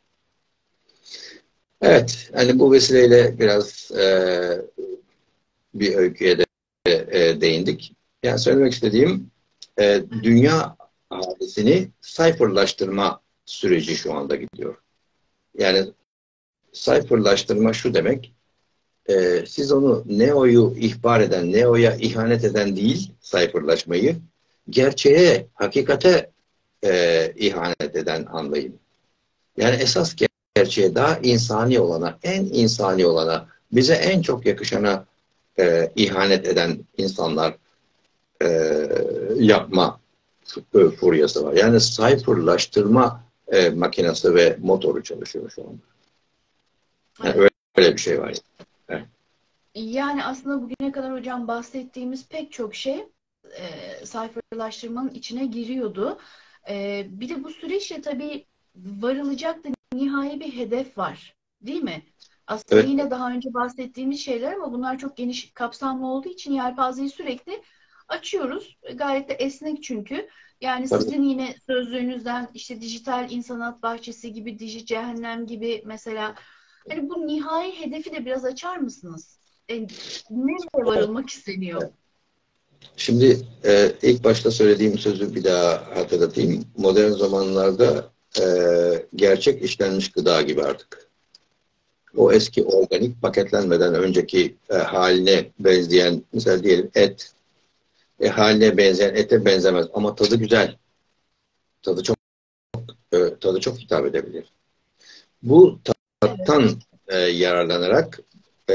Evet, hani bu vesileyle biraz e, bir öyküye de e, değindik. Yani söylemek istediğim e, dünya ailesini sayfırlaştırma süreci şu anda gidiyor. Yani sayfırlaştırma şu demek, e, siz onu Neo'yu ihbar eden, Neo'ya ihanet eden değil sayfırlaşmayı, gerçeğe, hakikate e, ihanet eden anlayın. Yani esas gerçeğe daha insani olana, en insani olana, bize en çok yakışana e, ihanet eden insanlar e, yapma furyası var. Yani sayfırlaştırma e, makinesi ve motoru çalışıyor şu anda. Yani öyle, öyle bir şey var. Evet. Yani aslında bugüne kadar hocam bahsettiğimiz pek çok şey e, sayfalaştırmanın içine giriyordu. E, bir de bu süreçte tabii varılacak da nihai bir hedef var. Değil mi? Aslında Evet. yine daha önce bahsettiğimiz şeyler ama bunlar çok geniş kapsamlı olduğu için yelpazeyi sürekli açıyoruz. Gayet de esnek çünkü. Yani Tabii. sizin yine sözlüğünüzden işte dijital insanat bahçesi gibi, diji cehennem gibi mesela hani bu nihai hedefi de biraz açar mısınız? E, nereye varılmak isteniyor? Şimdi e, ilk başta söylediğim sözü bir daha hatırlatayım. Modern zamanlarda e, gerçek işlenmiş gıda gibi artık. O eski organik paketlenmeden önceki e, haline benzeyen, mesela diyelim et, e, haline benzeyen ete benzemez ama tadı güzel. Tadı çok e, tadı çok hitap edebilir. Bu Evet. tattan e, yararlanarak e,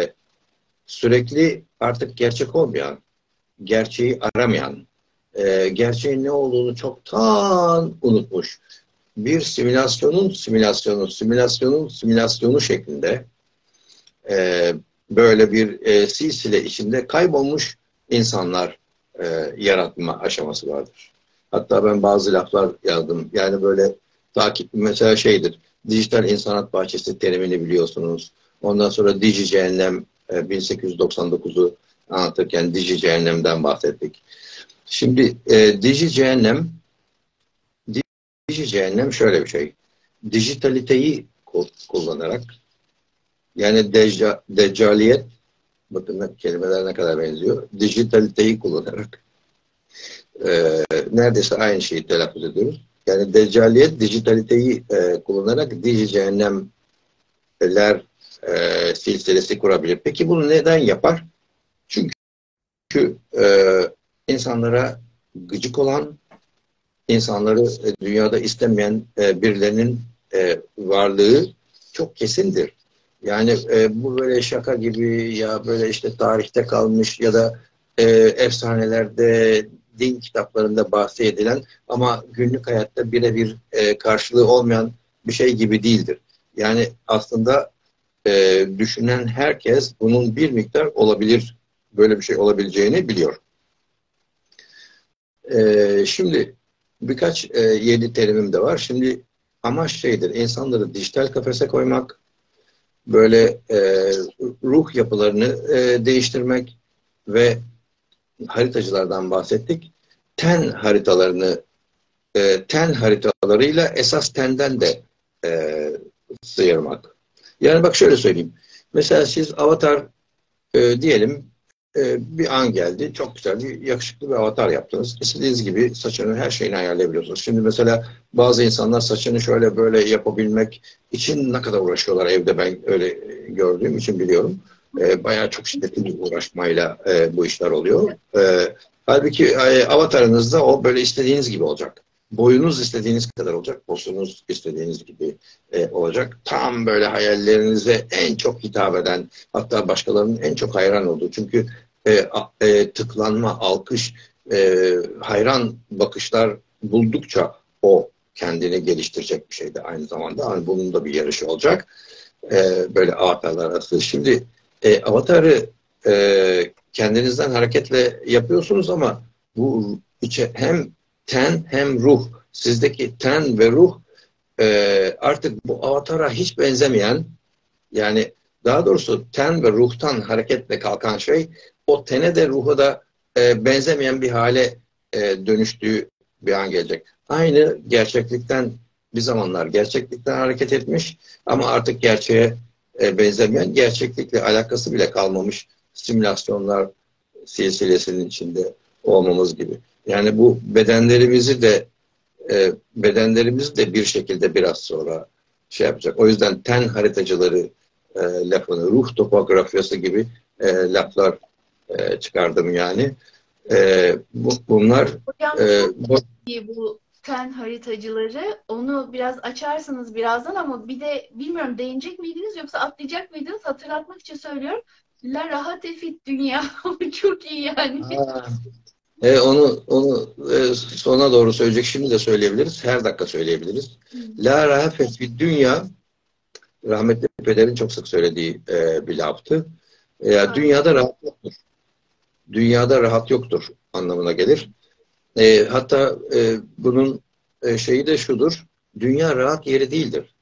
sürekli artık gerçek olmayan, gerçeği aramayan, e, gerçeğin ne olduğunu çoktan unutmuş bir simülasyonun simülasyonu, simülasyonun simülasyonu şeklinde e, böyle bir e, silsile içinde kaybolmuş insanlar e, yaratma aşaması vardır. Hatta ben bazı laflar yazdım. Yani böyle takip mesela şeydir. Dijital insanat bahçesi terimini biliyorsunuz. Ondan sonra Diji Cehennem e, bin sekiz yüz doksan dokuzu anlatırken Diji Cehennem'den bahsettik. Şimdi e, Diji Cehennem Diji Cehennem şöyle bir şey. Dijitaliteyi kullanarak yani decca, deccaliyet, bakın kelimeler ne kadar benziyor. Dijitaliteyi kullanarak e, neredeyse aynı şeyi telaffuz ediyoruz. Yani deccaliyet dijitaliteyi e, kullanarak Diji Cehennemler e, silsilesi kurabilir. Peki bunu neden yapar? Çünkü e, insanlara gıcık olan, insanları e, dünyada istemeyen e, birilerinin e, varlığı çok kesindir. Yani e, bu böyle şaka gibi ya böyle işte tarihte kalmış ya da e, efsanelerde, din kitaplarında bahsedilen ama günlük hayatta birebir e, karşılığı olmayan bir şey gibi değildir. Yani aslında e, düşünen herkes bunun bir miktar olabilir, böyle bir şey olabileceğini biliyor. E, şimdi birkaç e, yeni terimim de var. Şimdi amaç şeydir, insanları dijital kafese koymak, böyle e, ruh yapılarını e, değiştirmek ve haritacılardan bahsettik. Ten haritalarını, e, ten haritalarıyla esas tenden de e, sıyırmak. Yani bak şöyle söyleyeyim. Mesela siz avatar e, diyelim e, bir an geldi. Çok güzel bir yakışıklı bir avatar yaptınız. İstediğiniz gibi saçını her şeyini ayarlayabiliyorsunuz. Şimdi mesela bazı insanlar saçını şöyle böyle yapabilmek için ne kadar uğraşıyorlar evde, ben öyle gördüğüm için biliyorum. E, bayağı çok şiddetli bir uğraşmayla e, bu işler oluyor. E, halbuki e, avatarınızda o böyle istediğiniz gibi olacak. Boyunuz istediğiniz kadar olacak. Posunuz istediğiniz gibi e, olacak. Tam böyle hayallerinize en çok hitap eden, hatta başkalarının en çok hayran olduğu. Çünkü e, e, tıklanma, alkış, e, hayran bakışlar buldukça o kendini geliştirecek bir şeydi aynı zamanda. Hani bunun da bir yarışı olacak. E, böyle avatarlar arası. Şimdi e, avatarı e, kendinizden hareketle yapıyorsunuz ama bu içe, hem ten hem ruh. Sizdeki ten ve ruh e, artık bu avatara hiç benzemeyen, yani daha doğrusu ten ve ruhtan hareketle kalkan şey o tene de ruha da e, benzemeyen bir hale e, dönüştüğü bir an gelecek. Aynı gerçeklikten bir zamanlar gerçeklikten hareket etmiş ama artık gerçeğe e, benzemeyen, gerçeklikle alakası bile kalmamış simülasyonlar silsilesinin içinde olmamız gibi. Yani bu bedenlerimizi de e, bedenlerimiz de bir şekilde biraz sonra şey yapacak. O yüzden ten haritacıları e, lafını, ruh topografyası gibi e, laflar e, çıkardım yani. E, bu, bunlar Hocam e, çok bu, iyi bu ten haritacıları. Onu biraz açarsınız birazdan ama bir de bilmiyorum değinecek miydiniz yoksa atlayacak mıydınız? Hatırlatmak için söylüyorum. La rahat efit dünya. Çok iyi yani. ha, e, onu onu e, sona doğru söyleyecek, şimdi de söyleyebiliriz. Her dakika söyleyebiliriz. La rafet bir dünya, rahmetli pederin çok sık söylediği e, bir laftı. E, Ha. dünyada rahat yoktur. Dünyada rahat yoktur anlamına gelir. E, hatta e, bunun e, şeyi de şudur. Dünya rahat yeri değildir.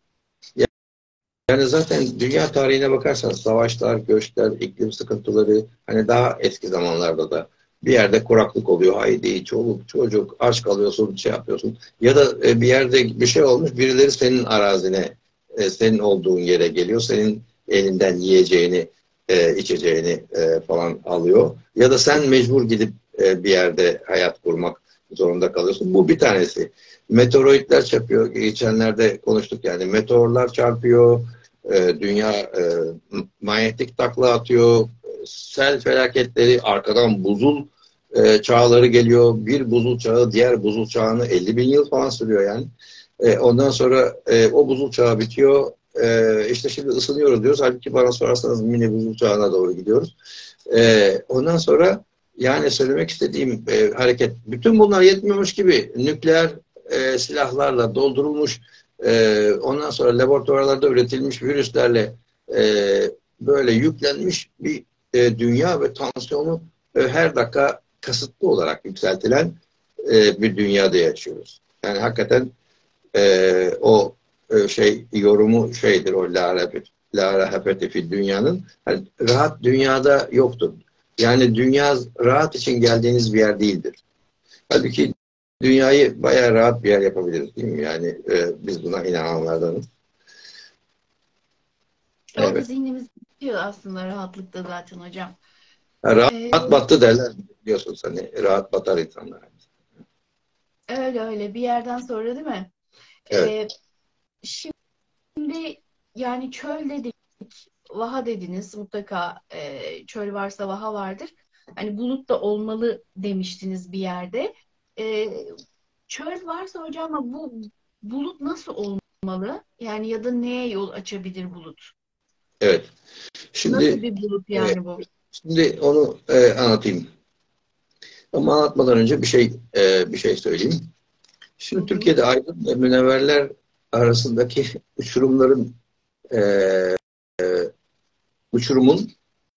Yani zaten dünya tarihine bakarsanız savaşlar, göçler, iklim sıkıntıları, hani daha eski zamanlarda da bir yerde kuraklık oluyor. Haydi çoluk çocuk aç kalıyorsun, şey yapıyorsun. Ya da e, bir yerde bir şey olmuş, birileri senin arazine, e, senin olduğun yere geliyor. Senin elinden yiyeceğini, e, içeceğini e, falan alıyor. Ya da sen mecbur gidip e, bir yerde hayat kurmak zorunda kalıyorsun. Bu bir tanesi. Meteoroidler çarpıyor. Geçenlerde konuştuk yani. Meteorlar çarpıyor. E, dünya e, manyetik takla atıyor. Sel felaketleri, arkadan buzul e, çağları geliyor. Bir buzul çağı diğer buzul çağını elli bin yıl falan sürüyor yani. E, ondan sonra e, o buzul çağı bitiyor. E, işte şimdi ısınıyoruz diyoruz. Halbuki bana sorarsanız mini buzul çağına doğru gidiyoruz. E, ondan sonra yani söylemek istediğim e, hareket. Bütün bunlar yetmiyormuş gibi nükleer e, silahlarla doldurulmuş, e, ondan sonra laboratuvarlarda üretilmiş virüslerle e, böyle yüklenmiş bir e, dünya ve tansiyonu e, her dakika kasıtlı olarak yükseltilen e, bir dünyada yaşıyoruz. Yani hakikaten e, o e, şey yorumu şeydir o la rahmet la rahmete fi dünyanın hani rahat dünyada yoktur. Yani dünya rahat için geldiğiniz bir yer değildir. Halbuki dünyayı bayağı rahat bir yer yapabiliriz değil mi? Yani e, biz buna inananlardanız. Orada Evet. zihnimiz bitiyor aslında rahatlıkta zaten hocam. Rahat Ee, battı derler biliyorsunuz hani rahat batar insanlar. öyle öyle bir yerden sonra değil mi? Evet. Ee, şimdi yani çöl dedik, vaha dediniz. Mutlaka e, çöl varsa vaha vardır. Hani bulut da olmalı demiştiniz bir yerde. Ee, çöl varsa hocam ama bu bulut nasıl olmalı? Yani ya da neye yol açabilir bulut? Evet. Nasıl Şimdi bir bulut e, yani bu? şimdi onu e, anlatayım. Ama anlatmadan önce bir şey e, bir şey söyleyeyim. Hı Şimdi hı. Türkiye'de aydın ve münevverler arasındaki uçurumların e, uçurumun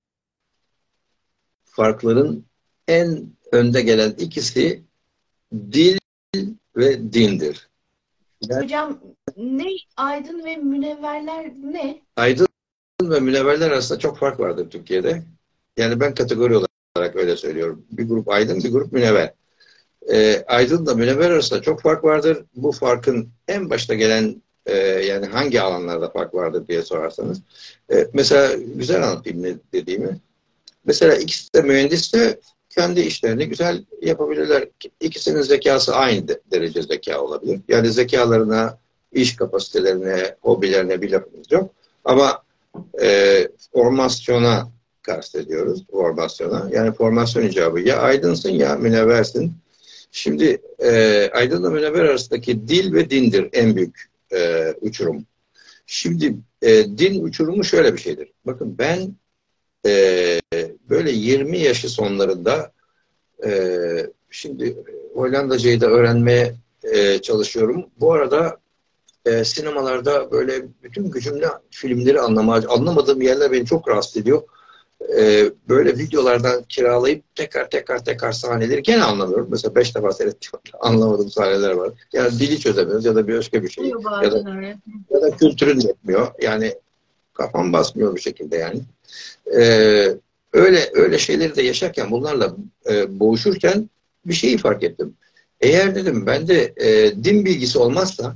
farkların en önde gelen ikisi dil ve dindir. Yani Hocam ne aydın ve münevverler ne? aydın ve münevverler arasında çok fark vardır Türkiye'de. Yani ben kategori olarak öyle söylüyorum. Bir grup aydın, bir grup münevver. E, aydınla münevver arasında çok fark vardır. Bu farkın en başta gelen e, yani hangi alanlarda fark vardır diye sorarsanız. E, mesela güzel anlatayım ne dediğimi. Mesela ikisi de mühendisse kendi işlerini güzel yapabilirler. İkisinin zekası aynı derece zeka olabilir. Yani zekalarına, iş kapasitelerine, hobilerine bir lafımız yok. Ama e, formasyona kastediyoruz. Formasyona. Yani formasyon icabı ya aydınsın ya münevversin. Şimdi e, aydınla münevver arasındaki dil ve dindir en büyük e, uçurum. Şimdi e, din uçurumu şöyle bir şeydir. Bakın ben e, böyle yirmi yaşı sonlarında e, şimdi Hollandacayı da öğrenmeye e, çalışıyorum. Bu arada e, sinemalarda böyle bütün gücümle filmleri anlamaya, anlamadığım yerler beni çok rahatsız ediyor. E, böyle videolardan kiralayıp tekrar tekrar tekrar sahneleri gene anlamıyorum. Mesela beş defa seyrettim anlamadığım sahneler var. Yani dili çözemiyoruz ya da bir başka bir şey Oluyor ya da bazen öyle. ya da kültürün yetmiyor. Yani kafam basmıyor bir şekilde yani. Ee, öyle öyle şeyleri de yaşarken bunlarla e, boğuşurken bir şeyi fark ettim. Eğer dedim bende e, din bilgisi olmazsa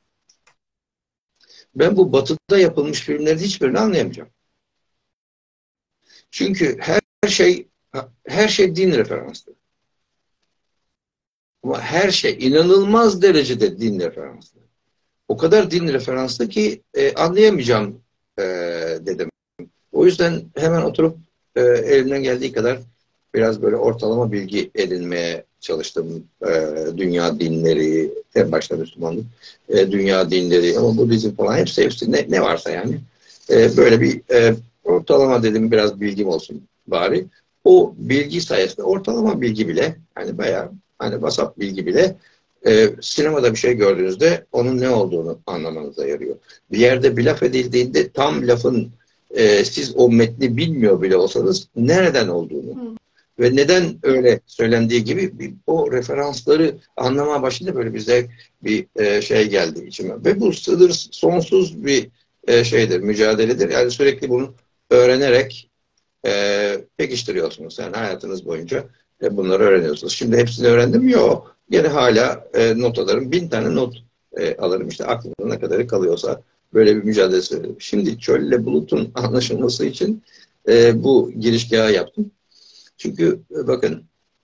ben bu batıda yapılmış filmlerin hiçbirini anlayamayacağım. Çünkü her şey her şey din referanslı. Ama her şey inanılmaz derecede din referanslı. O kadar din referanslı ki e, anlayamayacağım e, dedim. O yüzden hemen oturup e, elimden geldiği kadar biraz böyle ortalama bilgi edinmeye çalıştım. E, dünya dinleri, en başta Müslümanlık, e, dünya dinleri ama Budizm falan hepsi hepsi ne, ne varsa yani. E, böyle bir e, ortalama dedim biraz bilgim olsun bari. O bilgi sayesinde ortalama bilgi bile hani bayağı hani vasat bilgi bile e, sinemada bir şey gördüğünüzde onun ne olduğunu anlamanıza yarıyor. Bir yerde bir laf edildiğinde tam lafın e, siz o metni bilmiyor bile olsanız nereden olduğunu Hı. ve neden öyle söylendiği gibi bir, o referansları anlamaya başlayınca böyle bize bir e, şey geldi içime. Ve bu sınır sonsuz bir e, şeydir, mücadeledir. Yani sürekli bunu öğrenerek e, pekiştiriyorsunuz. Yani hayatınız boyunca e, bunları öğreniyorsunuz. Şimdi hepsini öğrendim mi? Yok. Yine hala e, not alırım. Bin tane not e, alırım. İşte aklımda ne kadarı kalıyorsa böyle bir mücadele söyledim. Şimdi çölle bulutun anlaşılması için e, bu girişgahı yaptım. Çünkü e, bakın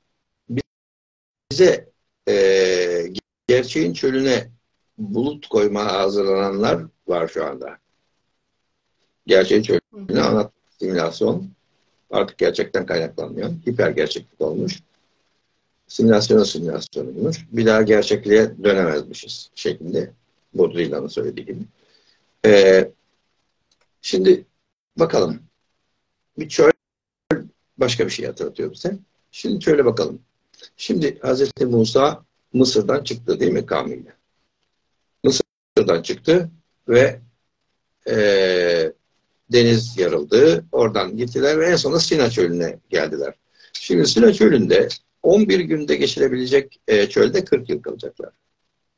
bize e, gerçeğin çölüne bulut koymaya hazırlananlar var şu anda. Gerçeğin Hı çölüne hı. anlat simülasyon artık gerçekten kaynaklanmıyor. Hiper gerçeklik olmuş. Simülasyona simülasyonuymuş. Bir daha gerçekliğe dönemezmişiz şeklinde. Baudrillard'ın söylediği gibi. Ee, şimdi bakalım. Bir çöl başka bir şey hatırlatıyor bize. Şimdi şöyle bakalım. Şimdi Hazreti Musa Mısır'dan çıktı değil mi kavmiyle? Mısır'dan çıktı ve e, deniz yarıldı. Oradan gittiler ve en sonunda Sina Çölü'ne geldiler. Şimdi Sina Çölü'nde on bir günde geçilebilecek e, çölde kırk yıl kalacaklar.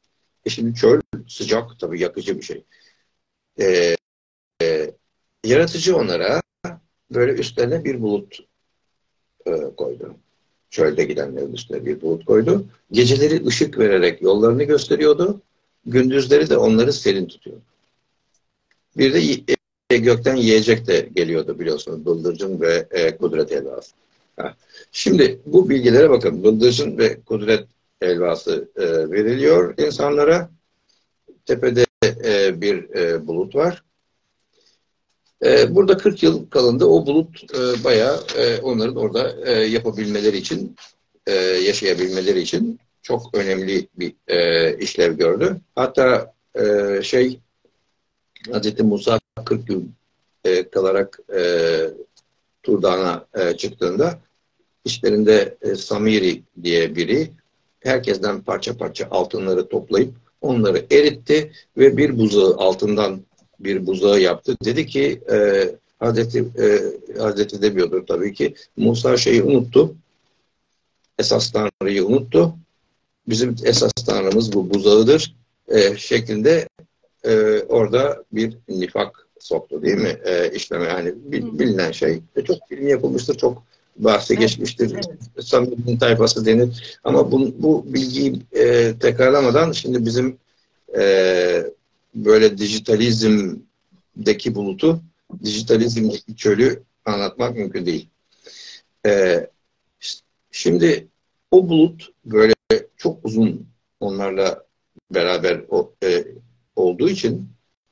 E şimdi çöl sıcak, tabii yakıcı bir şey. E, Yaratıcı onlara böyle üstlerine bir bulut e, koydu. Çölde gidenlerin üstüne bir bulut koydu. Geceleri ışık vererek yollarını gösteriyordu. Gündüzleri de onları serin tutuyordu. Bir de e, gökten yiyecek de geliyordu biliyorsunuz. Bıldırcın ve e, kudret helvası. Ha. Şimdi bu bilgilere bakın. Bıldırcın ve kudret helvası e, veriliyor insanlara. Tepede e, bir e, bulut var. E, burada kırk yıl kalındı. O bulut e, bayağı e, onların orada e, yapabilmeleri için, e, yaşayabilmeleri için çok önemli bir e, işlev gördü. Hatta e, şey Hazreti Musa kırk gün e, kalarak e, Tur Dağı'na e, çıktığında işlerinde e, Samiri diye biri herkesten parça parça altınları toplayıp onları eritti ve bir buzağı altından bir buzağı yaptı. Dedi ki e, Hazreti, e, Hazreti demiyordur tabii ki, Musa şeyi unuttu. Esas Tanrı'yı unuttu. Bizim esas Tanrımız bu buzağıdır e, şeklinde e, orada bir nifak soktu değil mi? E, işleme yani bilinen şey. E, çok film yapılmıştır, çok bahsi evet, geçmiştir. Evet. Samimi'nin tayfası denir. Ama bu, bu bilgiyi e, tekrarlamadan şimdi bizim e, böyle dijitalizmdeki bulutu, dijitalizmdeki çölü anlatmak mümkün değil. E, şimdi o bulut böyle çok uzun onlarla beraber o, e, olduğu için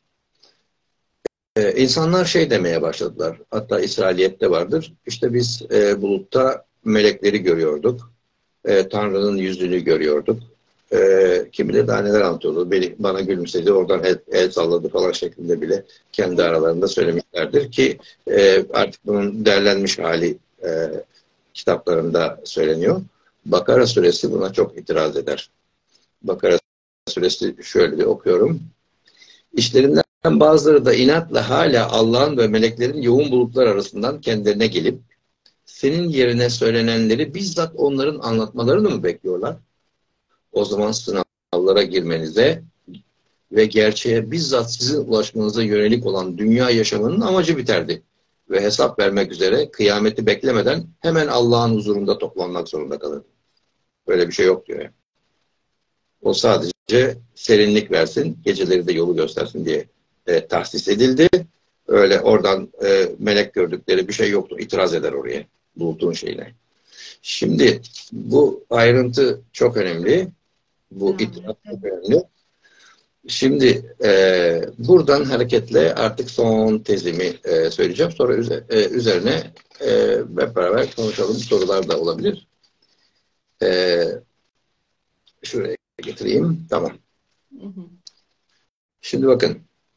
e, insanlar şey demeye başladılar. Hatta İsrailiyet'te vardır. İşte biz e, bulutta melekleri görüyorduk. E, Tanrı'nın yüzünü görüyorduk. E, kimileri daha neler anlatıyordu. Beni, bana gülümsedi, oradan el, el salladı falan şeklinde bile kendi aralarında söylemişlerdir ki e, artık bunun derlenmiş hali e, kitaplarında söyleniyor. Bakara suresi buna çok itiraz eder. Bakara suresi şöyle bir okuyorum. İşlerinden bazıları da inatla hala Allah'ın ve meleklerin yoğun bulutlar arasından kendilerine gelip senin yerine söylenenleri bizzat onların anlatmalarını mı bekliyorlar? O zaman sınavlara girmenize ve gerçeğe bizzat sizin ulaşmanıza yönelik olan dünya yaşamının amacı biterdi. Ve hesap vermek üzere kıyameti beklemeden hemen Allah'ın huzurunda toplanmak zorunda kalır. Böyle bir şey yok diyor. O sadece serinlik versin, geceleri de yolu göstersin diye e, tahsis edildi. Öyle oradan e, melek gördükleri bir şey yoktu. İtiraz eder oraya, bulutun şeyine. Şimdi bu ayrıntı çok önemli. Bu itiraz çok önemli. Şimdi e, buradan hareketle artık son tezimi e, söyleyeceğim. Sonra üze, e, üzerine e, hep beraber konuşalım. Sorular da olabilir. E, şuraya getireyim. Tamam. Hı hı. Şimdi bakın.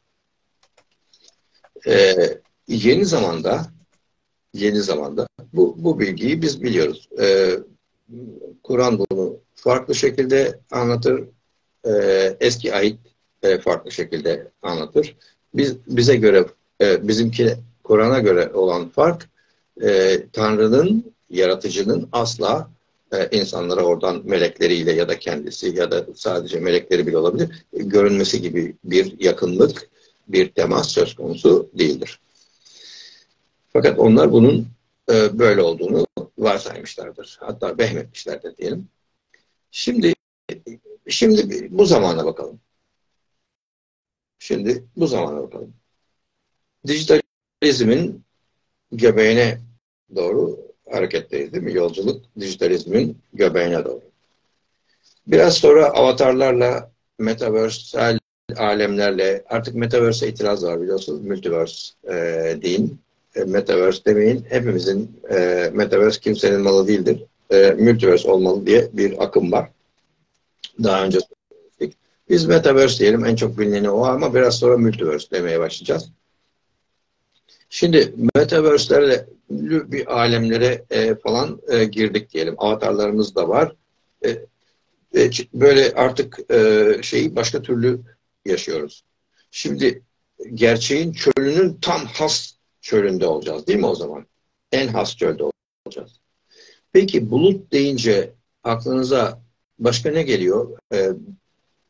E, yeni zamanda yeni zamanda bu, bu bilgiyi biz biliyoruz. E, Kur'an bunu farklı şekilde anlatır. E, eski ayet e, farklı şekilde anlatır. Biz bize göre e, bizimki Kur'an'a göre olan fark e, Tanrı'nın, yaratıcının asla e, insanlara oradan melekleriyle ya da kendisi ya da sadece melekleri bile olabilir e, görünmesi gibi bir yakınlık, bir temas söz konusu değildir. Fakat onlar bunun e, böyle olduğunu varsaymışlardır. Hatta vehmetmişlerdir diyelim. Şimdi şimdi bu zamana bakalım. Şimdi bu zamana bakalım. Dijitalizmin göbeğine doğru hareketteyiz değil mi? Yolculuk dijitalizmin göbeğine doğru. Biraz sonra avatarlarla, metaversal alemlerle, artık metaverse'e itiraz var biliyorsunuz. Multiverse e, deyin. E, metaverse demeyin. Hepimizin e, metaverse kimsenin malı değildir. E, multiverse olmalı diye bir akım var. Daha önce söyledik. Biz metaverse diyelim. En çok bilineni o ama biraz sonra multiverse demeye başlayacağız. Şimdi metaverse'lerle bir alemlere e, falan e, girdik diyelim. Avatarlarımız da var. E, e, böyle artık e, şeyi başka türlü yaşıyoruz. Şimdi gerçeğin çölünün tam has çölünde olacağız değil mi o zaman? En has çölde olacağız. Peki bulut deyince aklınıza başka ne geliyor? E,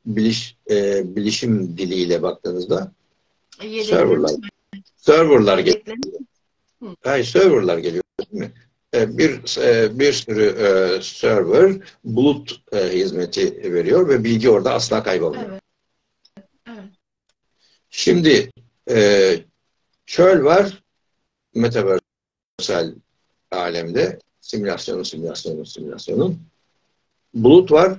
biliş, e, bilişim diliyle baktığınızda Yedeklerini serverlar. mi? Serverlar geliyor. Yedeklerini mi? Hı. Hayır, serverlar geliyor, değil mi? E, bir e, bir sürü e, server bulut e, hizmeti veriyor ve bilgi orada asla kaybolmuyor. Evet, evet. Şimdi e, çöl var, metaversal alemde simülasyonun simülasyonun simülasyonun. Bulut var,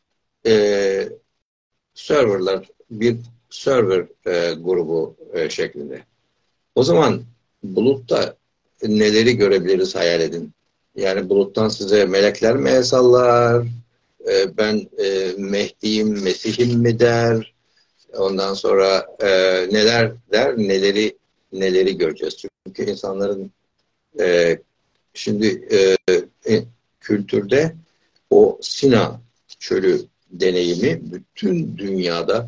e, serverlar bir server e, grubu e, şeklinde. O zaman bulutta neleri görebiliriz hayal edin. Yani buluttan size melekler mi el sallar? E, ben e, Mehdi'yim, Mesih'im mi der? Ondan sonra e, neler der? Neleri neleri göreceğiz? Çünkü insanların e, şimdi e, e, kültürde o Sina çölü deneyimi bütün dünyada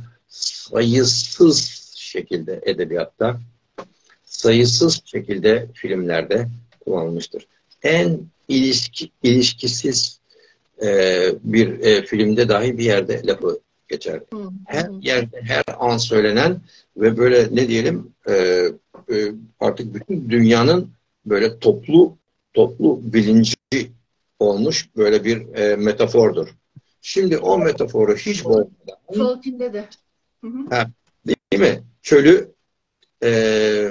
sayısız şekilde edebiyatta, sayısız şekilde filmlerde kullanılmıştır. En ilişki, ilişkisiz e, bir e, filmde dahi bir yerde lafı geçer. Hı, Her hı. yerde, her an söylenen ve böyle ne diyelim e, e, artık bütün dünyanın böyle toplu toplu bilinci olmuş böyle bir e, metafordur. Şimdi o metaforu hiç bozmadan, Tolkien'de de. Hı hı. ha, değil mi? Çölü e,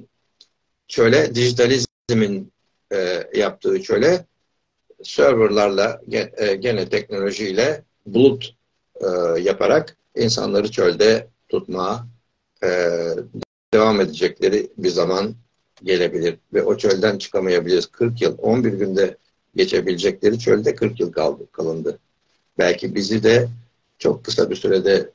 çöle, dijitalizmin e, yaptığı çöle serverlarla e, gene teknolojiyle bulut e, yaparak insanları çölde tutmaya e, devam edecekleri bir zaman gelebilir. Ve o çölden çıkamayabiliriz. kırk yıl, on bir günde geçebilecekleri çölde kırk yıl kaldı, kalındı. Belki bizi de çok kısa bir sürede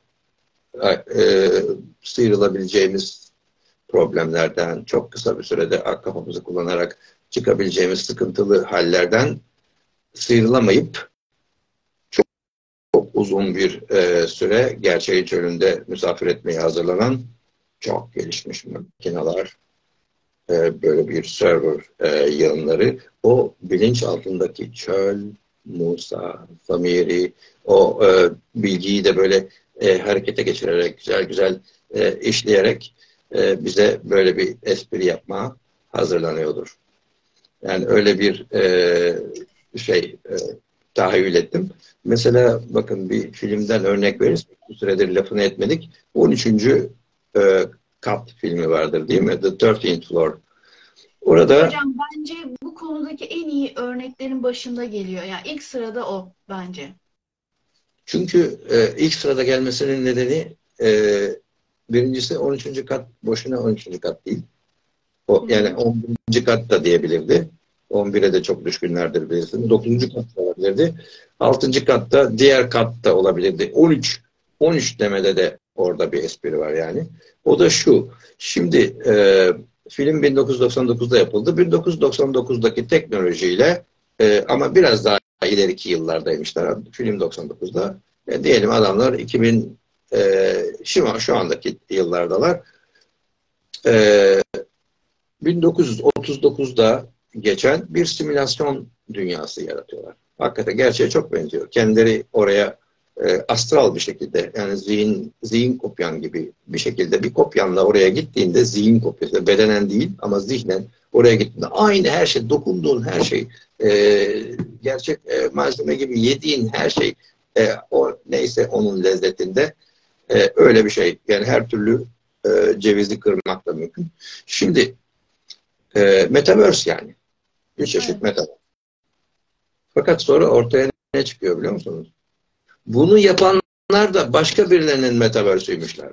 e, sıyrılabileceğimiz problemlerden, çok kısa bir sürede kafamızı kullanarak çıkabileceğimiz sıkıntılı hallerden sıyrılamayıp çok, çok uzun bir e, süre gerçeğin çölünde misafir etmeye hazırlanan çok gelişmiş makineler, e, böyle bir server e, yığınları, o bilinç altındaki çöl, Musa, Samiri, o e, bilgiyi de böyle e, harekete geçirerek, güzel güzel e, işleyerek e, bize böyle bir espri yapmaya hazırlanıyordur. Yani öyle bir e, şey e, tahayyül ettim. Mesela bakın bir filmden örnek verirsek, bu süredir lafını etmedik. on üçüncü E, kat filmi vardır değil mi? The thirteenth Floor. Orada Hocam bence bu konudaki en iyi örneklerin başında geliyor. Yani ilk sırada o bence. çünkü e, ilk sırada gelmesinin nedeni e, birincisi on üçüncü kat boşuna on üçüncü kat değil. Hı O, yani hı. on birinci kat da diyebilirdi. on bire de çok düşkünlerdir bilirsiniz. dokuzuncu kat da olabilirdi. altıncı katta diğer kat da olabilirdi. on üç on üç demede de orada bir espri var yani. O da şu. Şimdi e, film bin dokuz yüz doksan dokuzda yapıldı. bin dokuz yüz doksan dokuzdaki teknolojiyle e, ama biraz daha ileriki yıllardaymışlar. Film doksan dokuzda. E, diyelim adamlar iki bin e, şu, şu andaki yıllardalar. E, bin dokuz yüz otuz dokuzda geçen bir simülasyon dünyası yaratıyorlar. Hakikaten gerçeğe çok benziyor. Kendileri oraya e, astral bir şekilde, yani zihin zihin kopyan gibi bir şekilde, bir kopyanla oraya gittiğinde, zihin kopyası, bedenen değil ama zihnen oraya gittiğinde aynı her şey, dokunduğun her şey, e, gerçek e, malzeme gibi yediğin her şey, e, o neyse onun lezzetinde, e, öyle bir şey. Yani her türlü e, cevizi kırmak da mümkün. Şimdi e, Metaverse yani. Bir çeşit Evet. Metaverse. Fakat sonra ortaya ne çıkıyor biliyor musunuz? Bunu yapanlar da başka birilerinin Metaverse'üymüşler.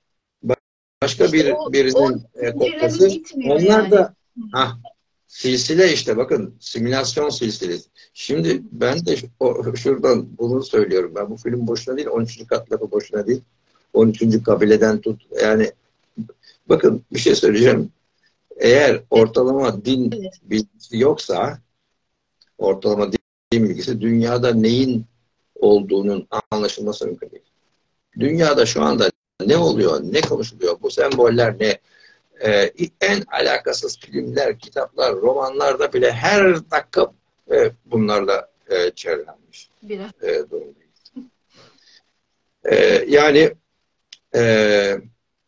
Başka İşte bir o o birinin e, zincirleme kopyası. gitmiyor Onlar yani. da ah, silsile işte bakın, simülasyon silsilesi. Şimdi ben de o, şuradan bunu söylüyorum. Ben bu film boşuna değil, on üçüncü kat lafı boşuna değil. on üçüncü kabileden tut. Yani bakın bir şey söyleyeceğim. Eğer ortalama din Evet. bilgisi yoksa, ortalama din bilgisi, dünyada neyin olduğunun anlaşılması mümkün değil. Dünyada şu anda ne oluyor, ne konuşuluyor, bu semboller ne? Ee, en alakasız filmler, kitaplar, romanlarda bile her dakika e, bunlarla e, çevrelenmiş Biraz. e, durumdayız. Ee, yani e,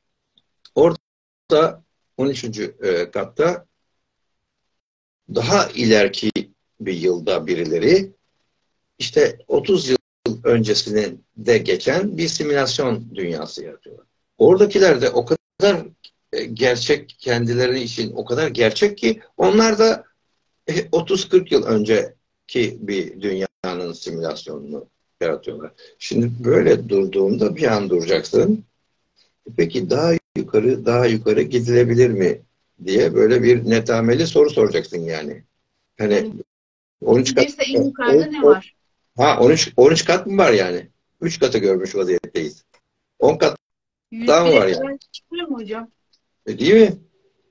orada on üçüncü E, katta daha ileriki bir yılda birileri işte otuz yıl öncesinin de geçen bir simülasyon dünyası yaratıyorlar. Oradakiler de o kadar e, gerçek, kendileri için o kadar gerçek ki onlar da otuz kırk yıl önceki bir dünyanın simülasyonunu yaratıyorlar. Şimdi böyle durduğunda bir an duracaksın. Peki daha yukarı, daha yukarı gidilebilir mi diye böyle bir netameli soru soracaksın yani. Hani Yani on üç kat, gidilirse en yukarıda ne var? ha on üç on üç kat mı var yani? üç katı görmüş vaziyetteyiz. on kat daha mı var yüz bire yani? kadar çıkıyor mu hocam? E, değil mi?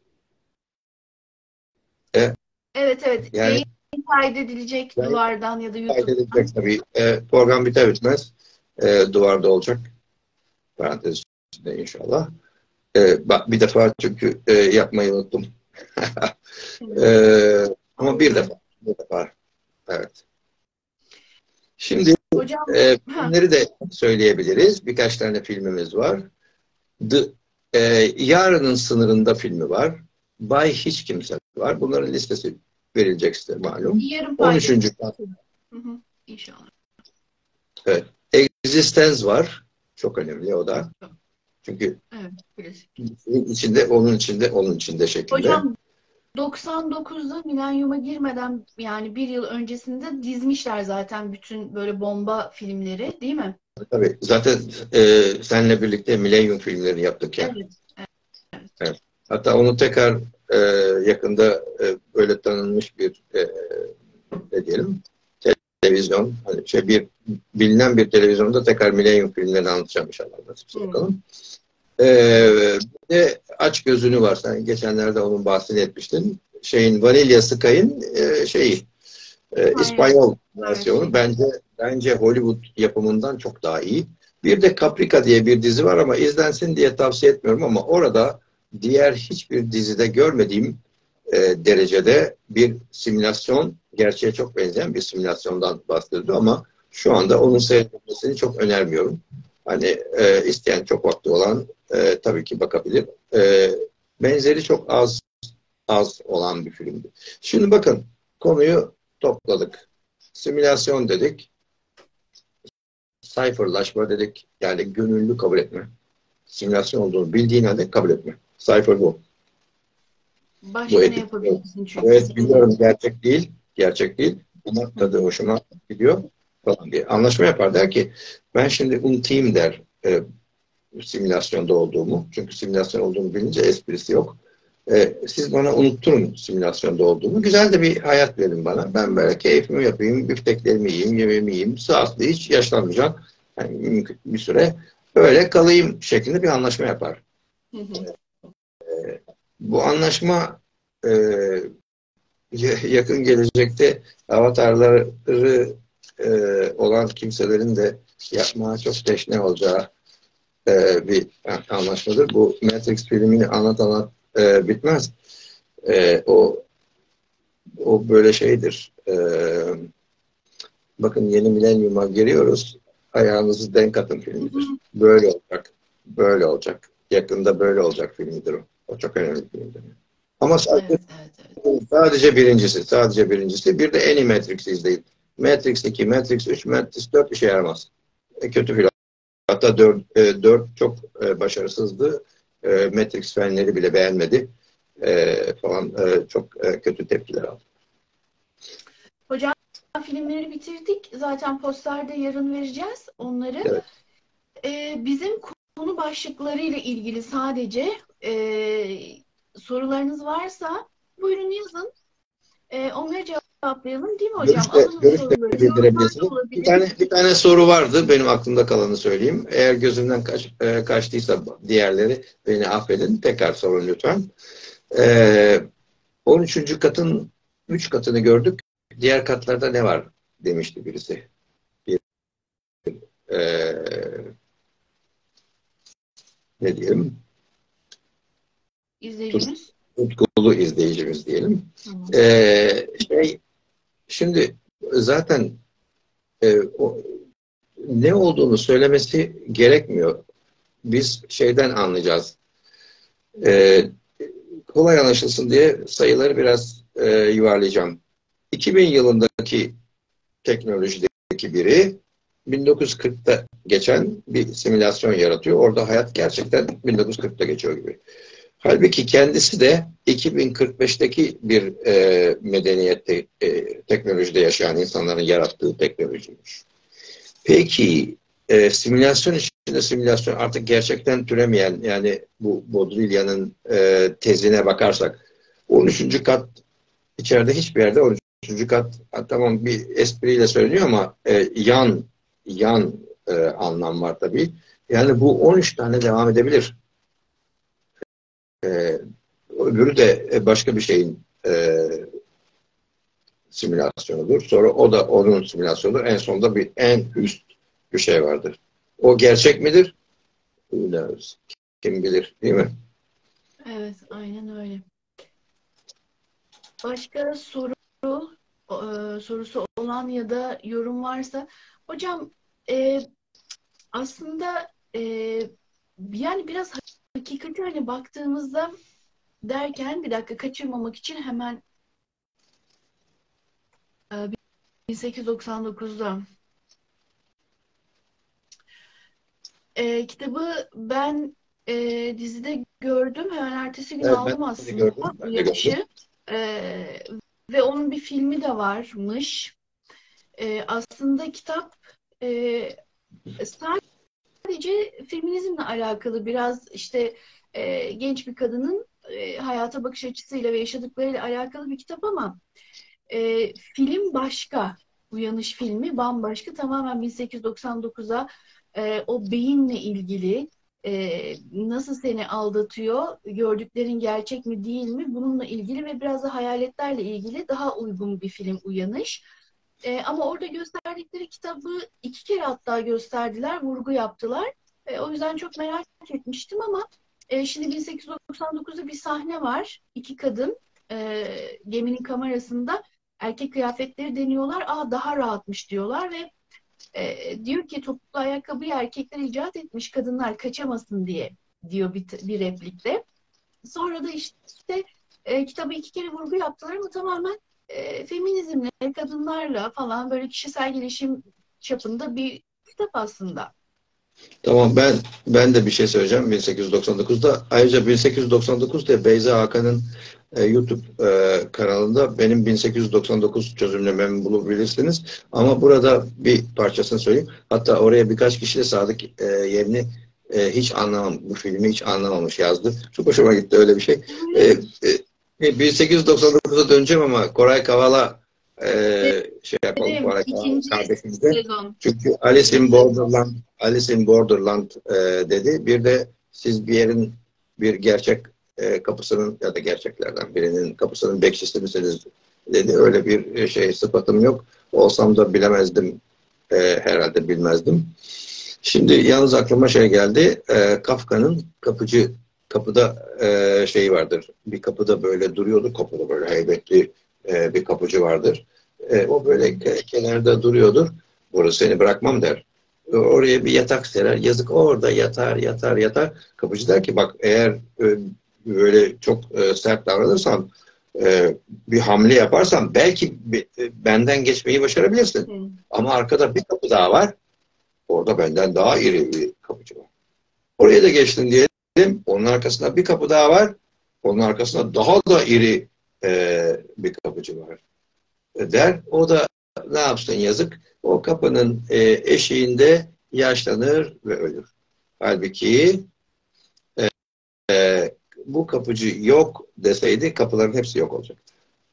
E, Evet, evet. yani Yayın kaydedilecek ben duvardan ya da YouTube'dan. kaydedilecek tabii. E, program biter bitmez e, duvarda olacak. Parantez içinde inşallah. E, bak bir defa çünkü e, yapmayı unuttum. Evet. e, ama bir Anlıyorum. defa. Bir defa. Evet. Şimdi Hocam, e, ha, filmleri de söyleyebiliriz. Birkaç tane filmimiz var. The, e, Yarının Sınırında filmi var. Bay Hiç Kimse var. Bunların listesi verilecek size malum. yarım on payda. üçüncü kat. Hı hı, İnşallah. Evet. Existence var. Çok önemli o da. Çünkü Evet, klasik. içinde, onun içinde, onun içinde şeklinde. Hocam, doksan dokuzda milenyuma girmeden yani bir yıl öncesinde dizmişler zaten bütün böyle bomba filmleri, değil mi? Tabii. Zaten e, seninle birlikte Millennium filmlerini yaptık ya. Evet. Evet. Hatta onu tekrar e, yakında e, böyle tanınmış bir e, ne diyelim televizyon, hani şey bir bilinen bir televizyonda tekrar Millennium filmlerini anlatacağım inşallah. Nasipse Hmm. bakalım. Ee, bir de Aç Gözünü var. Sen geçenlerde onun bahsini etmiştin. Şeyin Vanilla Sky'ın e, şeyi e, Aynen. İspanyol Evet. versiyonu bence bence Hollywood yapımından çok daha iyi. Bir de Caprica diye bir dizi var ama izlensin diye tavsiye etmiyorum ama orada diğer hiçbir dizide görmediğim e, derecede bir simülasyon, gerçeğe çok benzeyen bir simülasyondan bahsediyordu ama şu anda onun seyredilmesini çok önermiyorum. Hani e, isteyen çok vakti olan e, tabii ki bakabilir. E, benzeri çok az az olan bir filmdi. Şimdi bakın konuyu topladık. Simülasyon dedik. Cypherlaşma dedik. Yani gönüllü kabul etme. Simülasyon olduğunu bildiğin halde kabul etme. Cypher bu. Bu Başka ne etik. yapabilirsin çünkü? Evet biliyorum gerçek değil. Gerçek değil. Ama Hı tadı hı. hoşuma gidiyor falan diye. Anlaşma yapar der ki ben şimdi unutayım der e, simülasyonda olduğumu. Çünkü simülasyon olduğunu bilince esprisi yok. E, siz bana unutturun simülasyonda olduğumu. Güzel de bir hayat verin bana. Ben böyle keyfimi yapayım, bifteklerimi yiyeyim, yemeğimi yiyeyim. Sağlıklı hiç yaşlanmayacağım. Yani mümkün bir süre böyle kalayım şeklinde bir anlaşma yapar. Hı hı. Bu anlaşma e, yakın gelecekte avatarları e, olan kimselerin de yapmaya çok teşne olacağı e, bir anlaşmadır. Bu Matrix filmini anlat anlat e, bitmez. E, o o böyle şeydir. E, bakın yeni milenyuma giriyoruz. Ayağınızı denk atın Hı filmidir. hı. Böyle olacak. Böyle olacak. Yakında böyle olacak filmidir o. O çok önemli bir filmdir. Ama sadece Evet, evet, evet. sadece birincisi. Sadece birincisi. Bir de en iyi Matrix'i izleyin. Matrix iki, Matrix üç, Matrix dört işe yaramaz. E, kötü film. Hatta dört, e, dört çok e, başarısızdı. E, Matrix fanları bile beğenmedi. E, falan e, çok e, kötü tepkiler aldı. Hocam, filmleri bitirdik. Zaten posterde yarın vereceğiz onları. Evet. Ee, bizim konu başlıklarıyla ilgili sadece e, sorularınız varsa buyurun yazın. E, onları cevaplayalım değil mi hocam? Görüşte, Alalım görüşte soruları. Yorumlar da bildirebilirsiniz. Bir olabilir. tane bir tane soru vardı. Benim aklımda kalanı söyleyeyim. Eğer gözümden kaç, e, kaçtıysa diğerleri beni affedin. Tekrar sorun lütfen. E, on üçüncü katın üç katını gördük. Diğer katlarda ne var demişti birisi. Bir, e, ne diyelim? İzleyicimiz. Tutkulu izleyicimiz diyelim. Tamam. E, şey, şimdi zaten e, o, ne olduğunu söylemesi gerekmiyor. Biz şeyden anlayacağız. E, kolay anlaşılsın diye sayıları biraz e, yuvarlayacağım. iki bin yılındaki teknolojideki biri bin dokuz yüz kırkta geçen bir simülasyon yaratıyor. Orada hayat gerçekten bin dokuz yüz kırkta geçiyor gibi. Halbuki kendisi de iki bin kırk beşteki bir e, medeniyette, e, teknolojide yaşayan insanların yarattığı teknolojiymiş. Peki e, simülasyon içinde simülasyon artık gerçekten türemeyen, yani bu Baudrillard'ın e, tezine bakarsak on üçüncü kat içeride hiçbir yerde on üçüncü kat tamam bir espriyle söyleniyor ama e, yan yan e, anlam var tabii. Yani bu on üç tane devam edebilir. E, öbürü de başka bir şeyin e, simülasyonudur. Sonra o da onun simülasyonudur. En sonunda bir en üst bir şey vardır. O gerçek midir? Bilmiyoruz. Kim bilir, değil mi? Evet, aynen öyle. Başka soru e, sorusu olan ya da yorum varsa hocam, e, aslında e, yani biraz hakikati hani baktığımızda derken bir dakika kaçırmamak için hemen e, bin sekiz yüz doksan dokuzda e, kitabı ben e, dizide gördüm. Hemen ertesi gün Evet, ben aldım de aslında gördüm. Ben de gördüm. Uyanış'ı. E, ve onun bir filmi de varmış. E, aslında kitap e, sadece feminizmle alakalı, biraz işte e, genç bir kadının e, hayata bakış açısıyla ve yaşadıklarıyla alakalı bir kitap ama e, film başka. Uyanış filmi bambaşka. Tamamen bin sekiz yüz doksan dokuza e, o beyinle ilgili, e, nasıl seni aldatıyor, gördüklerin gerçek mi değil mi, bununla ilgili ve biraz da hayaletlerle ilgili daha uygun bir film Uyanış. E, ama orada gösterdikleri kitabı iki kere hatta gösterdiler, vurgu yaptılar. E, o yüzden çok merak etmiştim ama e, şimdi bin sekiz yüz doksan dokuzda bir sahne var. İki kadın e, geminin kamerasında erkek kıyafetleri deniyorlar. Aa, daha rahatmış diyorlar ve e, diyor ki topuklu ayakkabıyı erkekler icat etmiş, kadınlar kaçamasın diye diyor bir, bir replikte. Sonra da işte e, kitabı iki kere vurgu yaptılar ama tamamen e, feminizmle, kadınlarla falan böyle kişisel gelişim çapında bir kitap aslında. Tamam, ben ben de bir şey söyleyeceğim bin sekiz yüz doksan dokuzda. Ayrıca bin sekiz yüz doksan dokuzda Beyza Hakan'ın e, YouTube e, kanalında benim bin sekiz yüz doksan dokuz çözümlememi bulabilirsiniz. Ama burada bir parçasını söyleyeyim. Hatta oraya birkaç kişi de Sadık e, yerini e, hiç anlamam, bu filmi hiç anlamamış yazdı. Çok hoşuma gitti öyle bir şey. E, e, bin sekiz yüz doksan dokuza döneceğim ama Koray Kavala e, şey yapalım, Benim Koray Kavala ikinci kardeşimize. sezon. Çünkü Alice in Borderland, Alice in Borderland e, dedi. Bir de siz bir yerin bir gerçek e, kapısının ya da gerçeklerden birinin kapısının bekçisi misiniz dedi. Öyle bir şey sıfatım yok. Olsam da bilemezdim. E, herhalde bilmezdim. Şimdi yalnız aklıma şey geldi. E, Kafka'nın kapıcı kapıda e, şeyi vardır. Bir kapıda böyle duruyordu. Kapıda böyle heybetli e, bir kapıcı vardır. E, o böyle kenarda duruyordur. Burası seni bırakmam der. Oraya bir yatak serer. Yazık, orada yatar yatar yatar. Kapıcı der ki bak, eğer e, böyle çok e, sert davranırsan, e, bir hamle yaparsan belki e, benden geçmeyi başarabilirsin. Hı. Ama arkada bir kapı daha var. Orada benden daha iri bir kapıcı var. Oraya da geçtin diyelim. Onun arkasında bir kapı daha var. Onun arkasında daha da iri e, bir kapıcı var. E, der. O da ne yapsın yazık? O kapının e, eşiğinde yaşlanır ve ölür. Halbuki e, e, bu kapıcı yok deseydi kapıların hepsi yok olacaktı.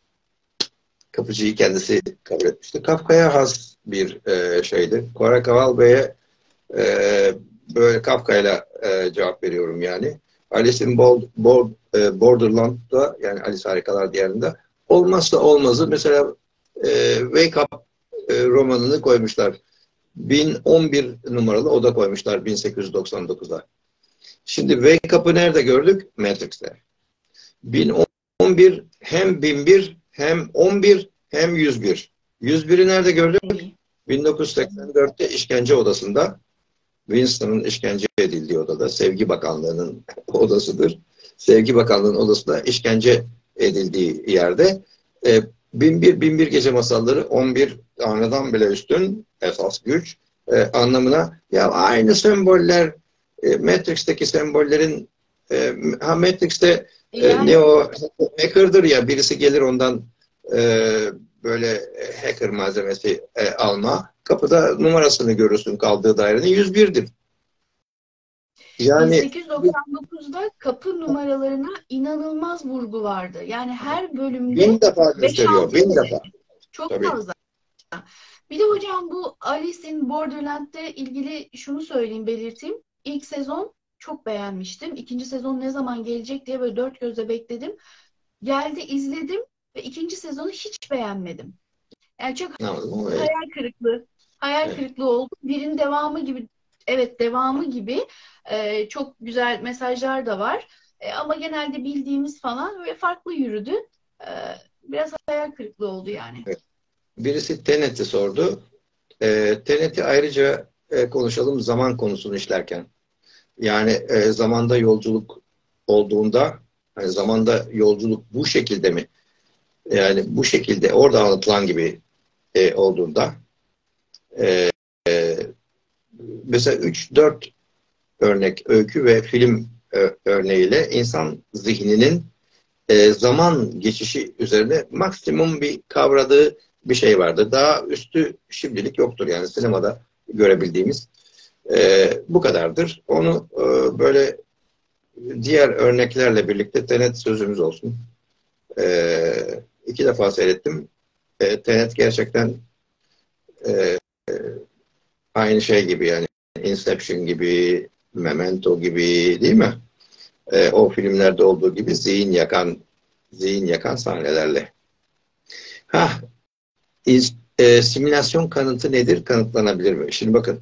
Kapıcıyı kendisi kabul etmişti. Kafka'ya has bir e, şeydir. Koray Kaval Bey'e e, böyle Kafka'yla e, cevap veriyorum yani. Alice in Bold, Bold, e, Borderland'da, yani Alice Harikalar Diyarı'nda olmazsa olmazı mesela e, Wake Up e, romanını koymuşlar. bin on bir numaralı oda koymuşlar bin sekiz yüz doksan dokuza. Şimdi Wake Up'ı nerede gördük? Matrix'te. bin on bir hem bin bir hem on bir hem yüz bir. yüz biri nerede gördük? bin dokuz yüz seksen dörtte işkence odasında, Winston'ın işkence edildiği odada, Sevgi Bakanlığı'nın odasıdır. Sevgi Bakanlığı'nın odasında işkence edildiği yerde e, bin bir, bin bir Gece Masalları, on bir Tanrı'dan bile üstün, esas güç e, anlamına, ya aynı semboller, e, Matrix'teki sembollerin, e, ha Matrix'te e, Yani Neo hacker'dır ya, birisi gelir ondan e, böyle hacker malzemesi e, alma. Kapıda numarasını görürsün, kaldığı dairenin yüz birdir. Yani bin sekiz yüz doksan dokuzda kapı numaralarına inanılmaz vurgu vardı. Yani her bölümde bin defa beş gösteriyor, altı bin kere. defa. Çok Tabii. fazla. Bir de hocam bu Alice in Borderland'le ilgili şunu söyleyeyim, belirteyim. İlk sezon çok beğenmiştim. İkinci sezon ne zaman gelecek diye böyle dört gözle bekledim. Geldi, izledim ve ikinci sezonu hiç beğenmedim. Yani çok Anladım ama evet. hayal kırıklığı. Hayal Evet. kırıklığı oldu. Birinin devamı gibi, evet devamı gibi e, çok güzel mesajlar da var. E, ama genelde bildiğimiz falan ve farklı yürüdü. E, biraz hayal kırıklığı oldu yani. Birisi Tenet'i sordu. E, Tenet'i ayrıca e, konuşalım zaman konusunu işlerken. Yani e, zamanda yolculuk olduğunda, hani zamanda yolculuk bu şekilde mi? Yani bu şekilde orada anlatılan gibi e, olduğunda e, e, mesela üç dört örnek öykü ve film e, örneğiyle insan zihninin e, zaman geçişi üzerine maksimum bir kavradığı bir şey vardı. Daha üstü şimdilik yoktur yani sinemada görebildiğimiz. E, bu kadardır. Onu e, böyle diğer örneklerle birlikte Tenet sözümüz olsun. E, iki defa seyrettim. E, Tenet gerçekten e, aynı şey gibi yani Inception gibi, Memento gibi değil mi? E, o filmlerde olduğu gibi zihin yakan zihin yakan sahnelerle. Ha, iz, e, simülasyon kanıtı nedir? Kanıtlanabilir mi? Şimdi bakın.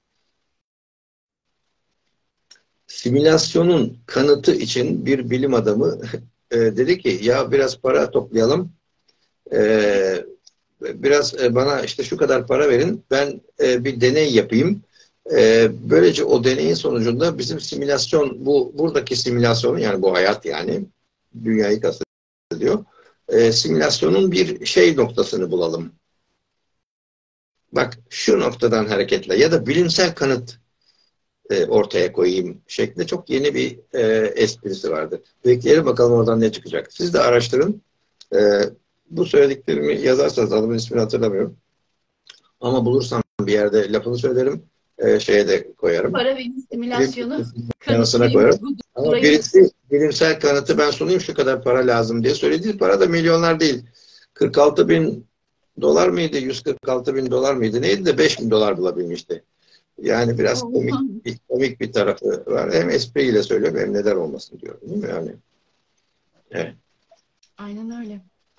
Simülasyonun kanıtı için bir bilim adamı e, dedi ki ya biraz para toplayalım. E, biraz e, bana işte şu kadar para verin. Ben e, bir deney yapayım. E, böylece o deneyin sonucunda bizim simülasyon, bu buradaki simülasyonun, yani bu hayat, yani dünyayı kastediyor. E, simülasyonun bir şey noktasını bulalım. Bak şu noktadan hareketle ya da bilimsel kanıt e, ortaya koyayım şeklinde çok yeni bir e, esprisi vardı. Bekleyelim bakalım oradan ne çıkacak. Siz de araştırın. E, bu söylediklerimi yazarsanız, adamın ismini hatırlamıyorum. Ama bulursam bir yerde lafını söylerim. E, şeye de koyarım. Para ve Bilim simülasyonu yanısına kanıtlayayım, koyarım. Ama durayım. birisi bilimsel kanıtı ben sunayım şu kadar para lazım diye söyledi. Para da milyonlar değil. kırk altı bin dolar mıydı? yüz kırk altı bin dolar mıydı? Neydi de beş bin dolar bulabilmişti. Yani biraz komik bir, komik bir tarafı var. Hem espriyle söylüyorum hem neden olmasın diyorum. Değil mi yani? Evet. Aynen öyle.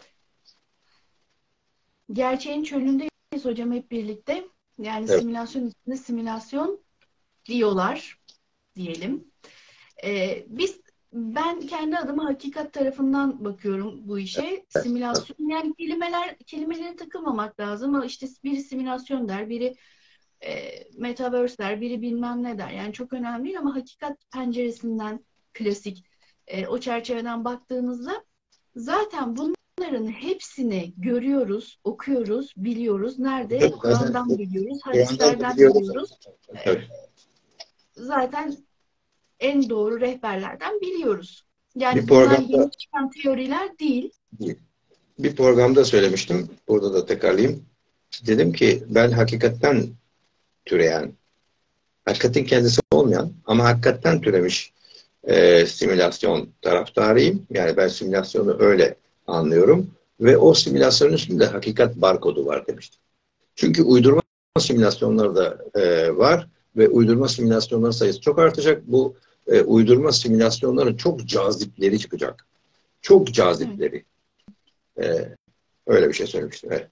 Gerçeğin çölündeyiz hocam hep birlikte. Yani Evet. simülasyon içinde simülasyon diyorlar diyelim. Ee, biz ben kendi adıma hakikat tarafından bakıyorum bu işe. Simülasyon yani kelimeler kelimelere takılmamak lazım. Ama işte biri simülasyon der, biri e, metaverse der, biri bilmem ne der. Yani çok önemli değil ama hakikat penceresinden klasik e, o çerçeveden baktığınızda zaten bunların hepsini görüyoruz, okuyoruz, biliyoruz. Nerede? Tabii zaten Kur'an'dan biliyoruz, Kur'an'dan da hadislerden biliyoruz. biliyoruz. E, Tabii. zaten en doğru rehberlerden biliyoruz. Bir Yani bunlar programda yeni çıkan teoriler değil. bir programda söylemiştim. Burada da tekrarlayayım. Dedim ki ben hakikatten türeyen, hakikatin kendisi olmayan ama hakikatten türemiş e, simülasyon taraftarıyım. Yani ben simülasyonu öyle anlıyorum. Ve o simülasyonun üstünde hakikat barkodu var demiştim. Çünkü uydurma simülasyonları da e, var ve uydurma simülasyonların sayısı çok artacak. Bu e, uydurma simülasyonların çok cazipleri çıkacak. Çok Evet. cazipleri. E, öyle bir şey söylemiştim. Evet.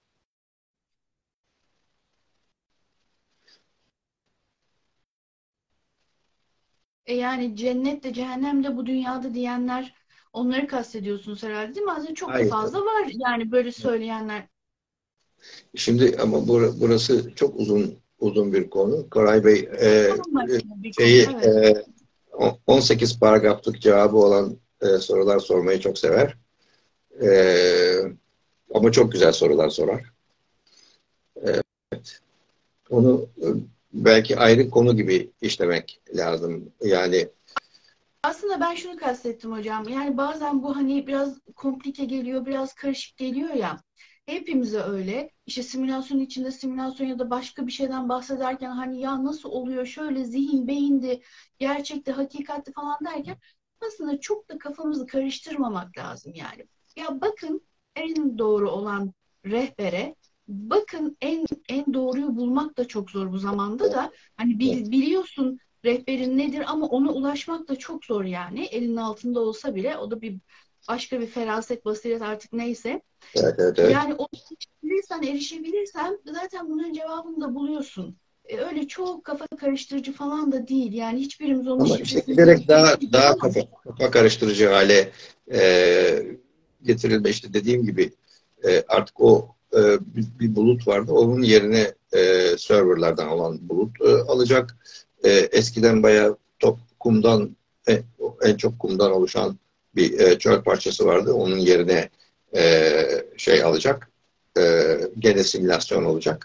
E yani cennetle cehennemle bu dünyada diyenler onları kastediyorsunuz herhalde değil mi? Aslında çok Hayır fazla tabii. var yani böyle söyleyenler. Şimdi ama bur- burası çok uzun uzun bir konu. Koray Bey e, e, Bir konu, şeyi evet. e, on- 18 paragraflık cevabı olan e, sorular sormayı çok sever. E, Ama çok güzel sorular sorar. Onu e, belki ayrı konu gibi işlemek lazım. Yani Aslında ben şunu kastettim hocam. Yani bazen bu hani biraz komplike geliyor, biraz karışık geliyor ya. Hepimize öyle. İşte simülasyon içinde simülasyon ya da başka bir şeyden bahsederken hani ya nasıl oluyor şöyle zihin, beyindi, gerçekte, hakikati falan derken aslında çok da kafamızı karıştırmamak lazım yani. Ya bakın en doğru olan rehbere, bakın en en doğruyu bulmak da çok zor bu zamanda da. Hani bil- biliyorsun rehberin nedir ama ona ulaşmak da çok zor yani. Elinin altında olsa bile o da bir başka bir feraset, basiret artık neyse. evet, evet, evet. Yani o erişebilirsen, erişebilirsen zaten bunun cevabını da buluyorsun. E, öyle çok kafa karıştırıcı falan da değil. Yani hiçbirimiz onun Ama işte şifresini giderek daha çözemeyeceğiz daha ama kafa, kafa karıştırıcı hale e, getirilme işte dediğim gibi e, artık o e, bir, bir bulut vardı. Onun yerine e, serverlardan olan bulut e, alacak. E, eskiden bayağı top kumdan e, en çok kumdan oluşan bir e, çöl parçası vardı. Onun yerine e, şey alacak. E, Gene simülasyon olacak.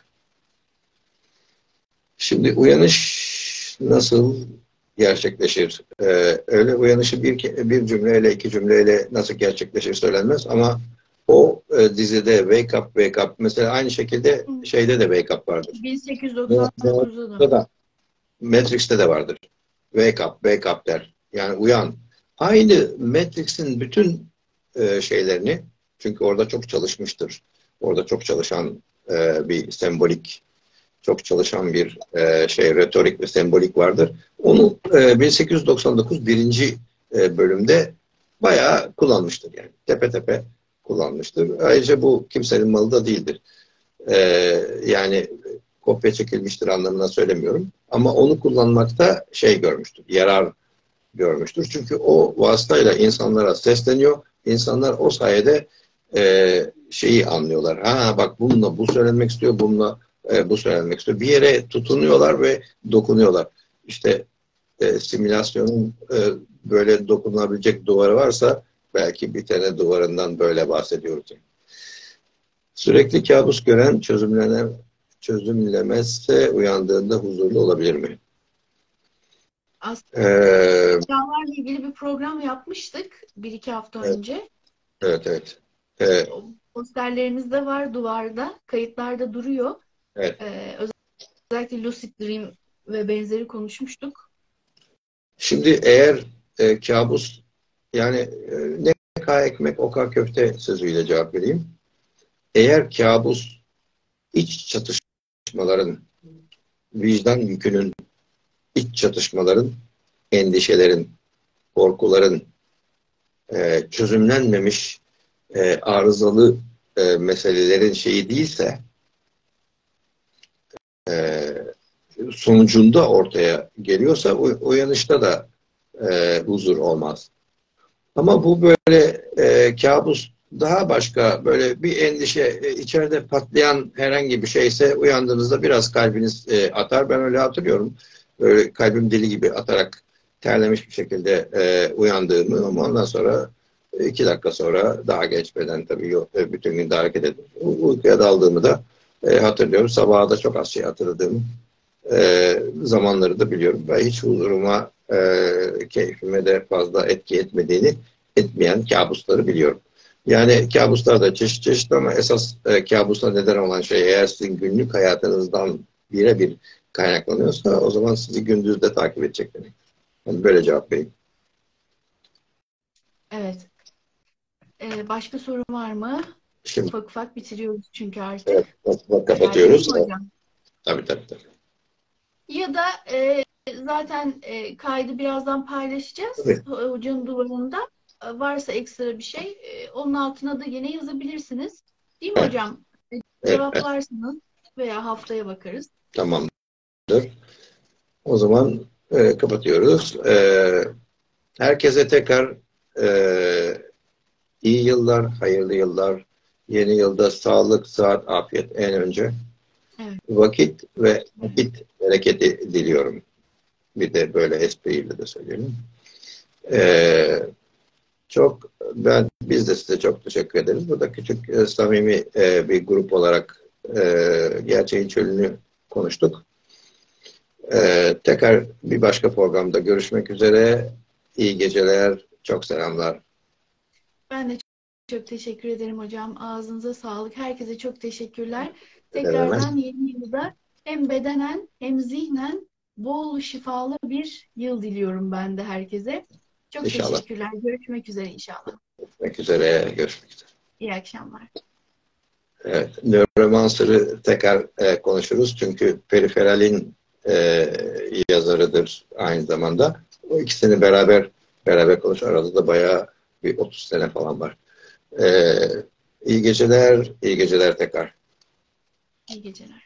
Şimdi uyanış nasıl gerçekleşir? Ee, öyle uyanışı bir, bir cümleyle, iki cümleyle nasıl gerçekleşir söylenmez ama o e, dizide Wake Up, Wake Up mesela aynı şekilde şeyde de Wake Up vardır. Ne- ne- bin sekiz yüz doksan dokuzda da. da Matrix'te de vardır. Wake Up, Wake Up der. Yani uyan. Aynı Matrix'in bütün e, şeylerini çünkü orada çok çalışmıştır. Orada çok çalışan e, bir sembolik çok çalışan bir e, şey retorik ve sembolik vardır. Onu e, bin sekiz yüz doksan dokuz birinci e, bölümde bayağı kullanmıştır yani. Tepe tepe kullanmıştır. Ayrıca bu kimsenin malı da değildir. E, Yani kopya çekilmiştir anlamına söylemiyorum. Ama onu kullanmakta şey görmüştür, yarar görmüştür. Çünkü o vasıtayla insanlara sesleniyor. İnsanlar o sayede e, şeyi anlıyorlar. Ha bak bununla bu söylenmek istiyor, bununla e, bu söylenmek istiyor. Bir yere tutunuyorlar ve dokunuyorlar. İşte e, simülasyonun e, böyle dokunabilecek duvarı varsa belki bir tane duvarından böyle bahsediyoruz. Yani. Sürekli kabus gören çözümlenen çözümlemezse uyandığında huzurlu olabilir mi? Aslında Ee, rüyalarla ilgili bir program yapmıştık bir iki hafta evet, önce. evet, evet. Ee, O posterlerimiz de var duvarda, kayıtlarda duruyor. evet. Ee, özellikle Lucid Dream ve benzeri konuşmuştuk. Şimdi eğer e, kabus yani e, ne ka ekmek o ka köfte sözüyle cevap vereyim. Eğer kabus iç çatışmaların, vicdan yükünün, iç çatışmaların, endişelerin, korkuların e, çözümlenmemiş e, arızalı e, meselelerin şeyi değilse e, sonucunda ortaya geliyorsa u- uyanışta da e, huzur olmaz. Ama bu böyle e, kabus daha başka böyle bir endişe e, içeride patlayan herhangi bir şeyse uyandığınızda biraz kalbiniz e, atar. Ben öyle hatırlıyorum. Böyle kalbim deli gibi atarak terlemiş bir şekilde e, uyandığımı ama ondan sonra e, iki dakika sonra daha geçmeden tabii yok, e, bütün gün de hareket edip uykuya daldığımı da e, hatırlıyorum. Sabaha da çok az şey hatırladığım e, zamanları da biliyorum. Ve hiç huzuruma, e, keyfime de fazla etki etmediğini, etmeyen kabusları biliyorum. Yani kabuslar da çeşit çeşit ama esas e, kabusa neden olan şey eğer sizin günlük hayatınızdan birebir kaynaklanıyorsa o zaman sizi gündüzde takip edecek demek. Yani böyle cevap vereyim. Evet. Ee, başka sorun var mı? Şimdi Ufak ufak bitiriyoruz çünkü evet, artık. kapatıyoruz. Ilerleyelim mi hocam? Tabii tabii tabii. Ya da e, zaten e, kaydı birazdan paylaşacağız Tabii. hocanın duvarında. E, varsa ekstra bir şey e, onun altına da yine yazabilirsiniz. Değil mi Heh, hocam? E, evet, cevaplarsınız veya haftaya bakarız. tamamdır. O zaman e, kapatıyoruz. E, herkese tekrar e, İyi yıllar, hayırlı yıllar. Yeni yılda sağlık, sıhhat, afiyet en önce. Evet. Vakit ve vakit bereketi diliyorum. Bir de böyle espriyle de söyleyeyim. Ee, çok ben biz de size çok teşekkür ederiz. Burada küçük e, samimi e, bir grup olarak e, gerçeğin çölünü konuştuk. E, tekrar bir başka programda görüşmek üzere. İyi geceler. Çok selamlar. Ben de çok teşekkür ederim hocam. Ağzınıza sağlık. Herkese çok teşekkürler. Ne demek? Tekrardan yeni yılda hem bedenen hem zihnen bol şifalı bir yıl diliyorum ben de herkese. Çok İnşallah. teşekkürler. Görüşmek üzere inşallah. Görüşmek üzere. Görüşmek üzere. İyi akşamlar. Evet. Neuromancer'ı tekrar e, konuşuruz. Çünkü Periferal'in e, yazarıdır aynı zamanda. O ikisini beraber beraber konuşur. Arada da bayağı bir otuz sene falan var. E, iyi geceler. İyi geceler tekrar. İyi geceler.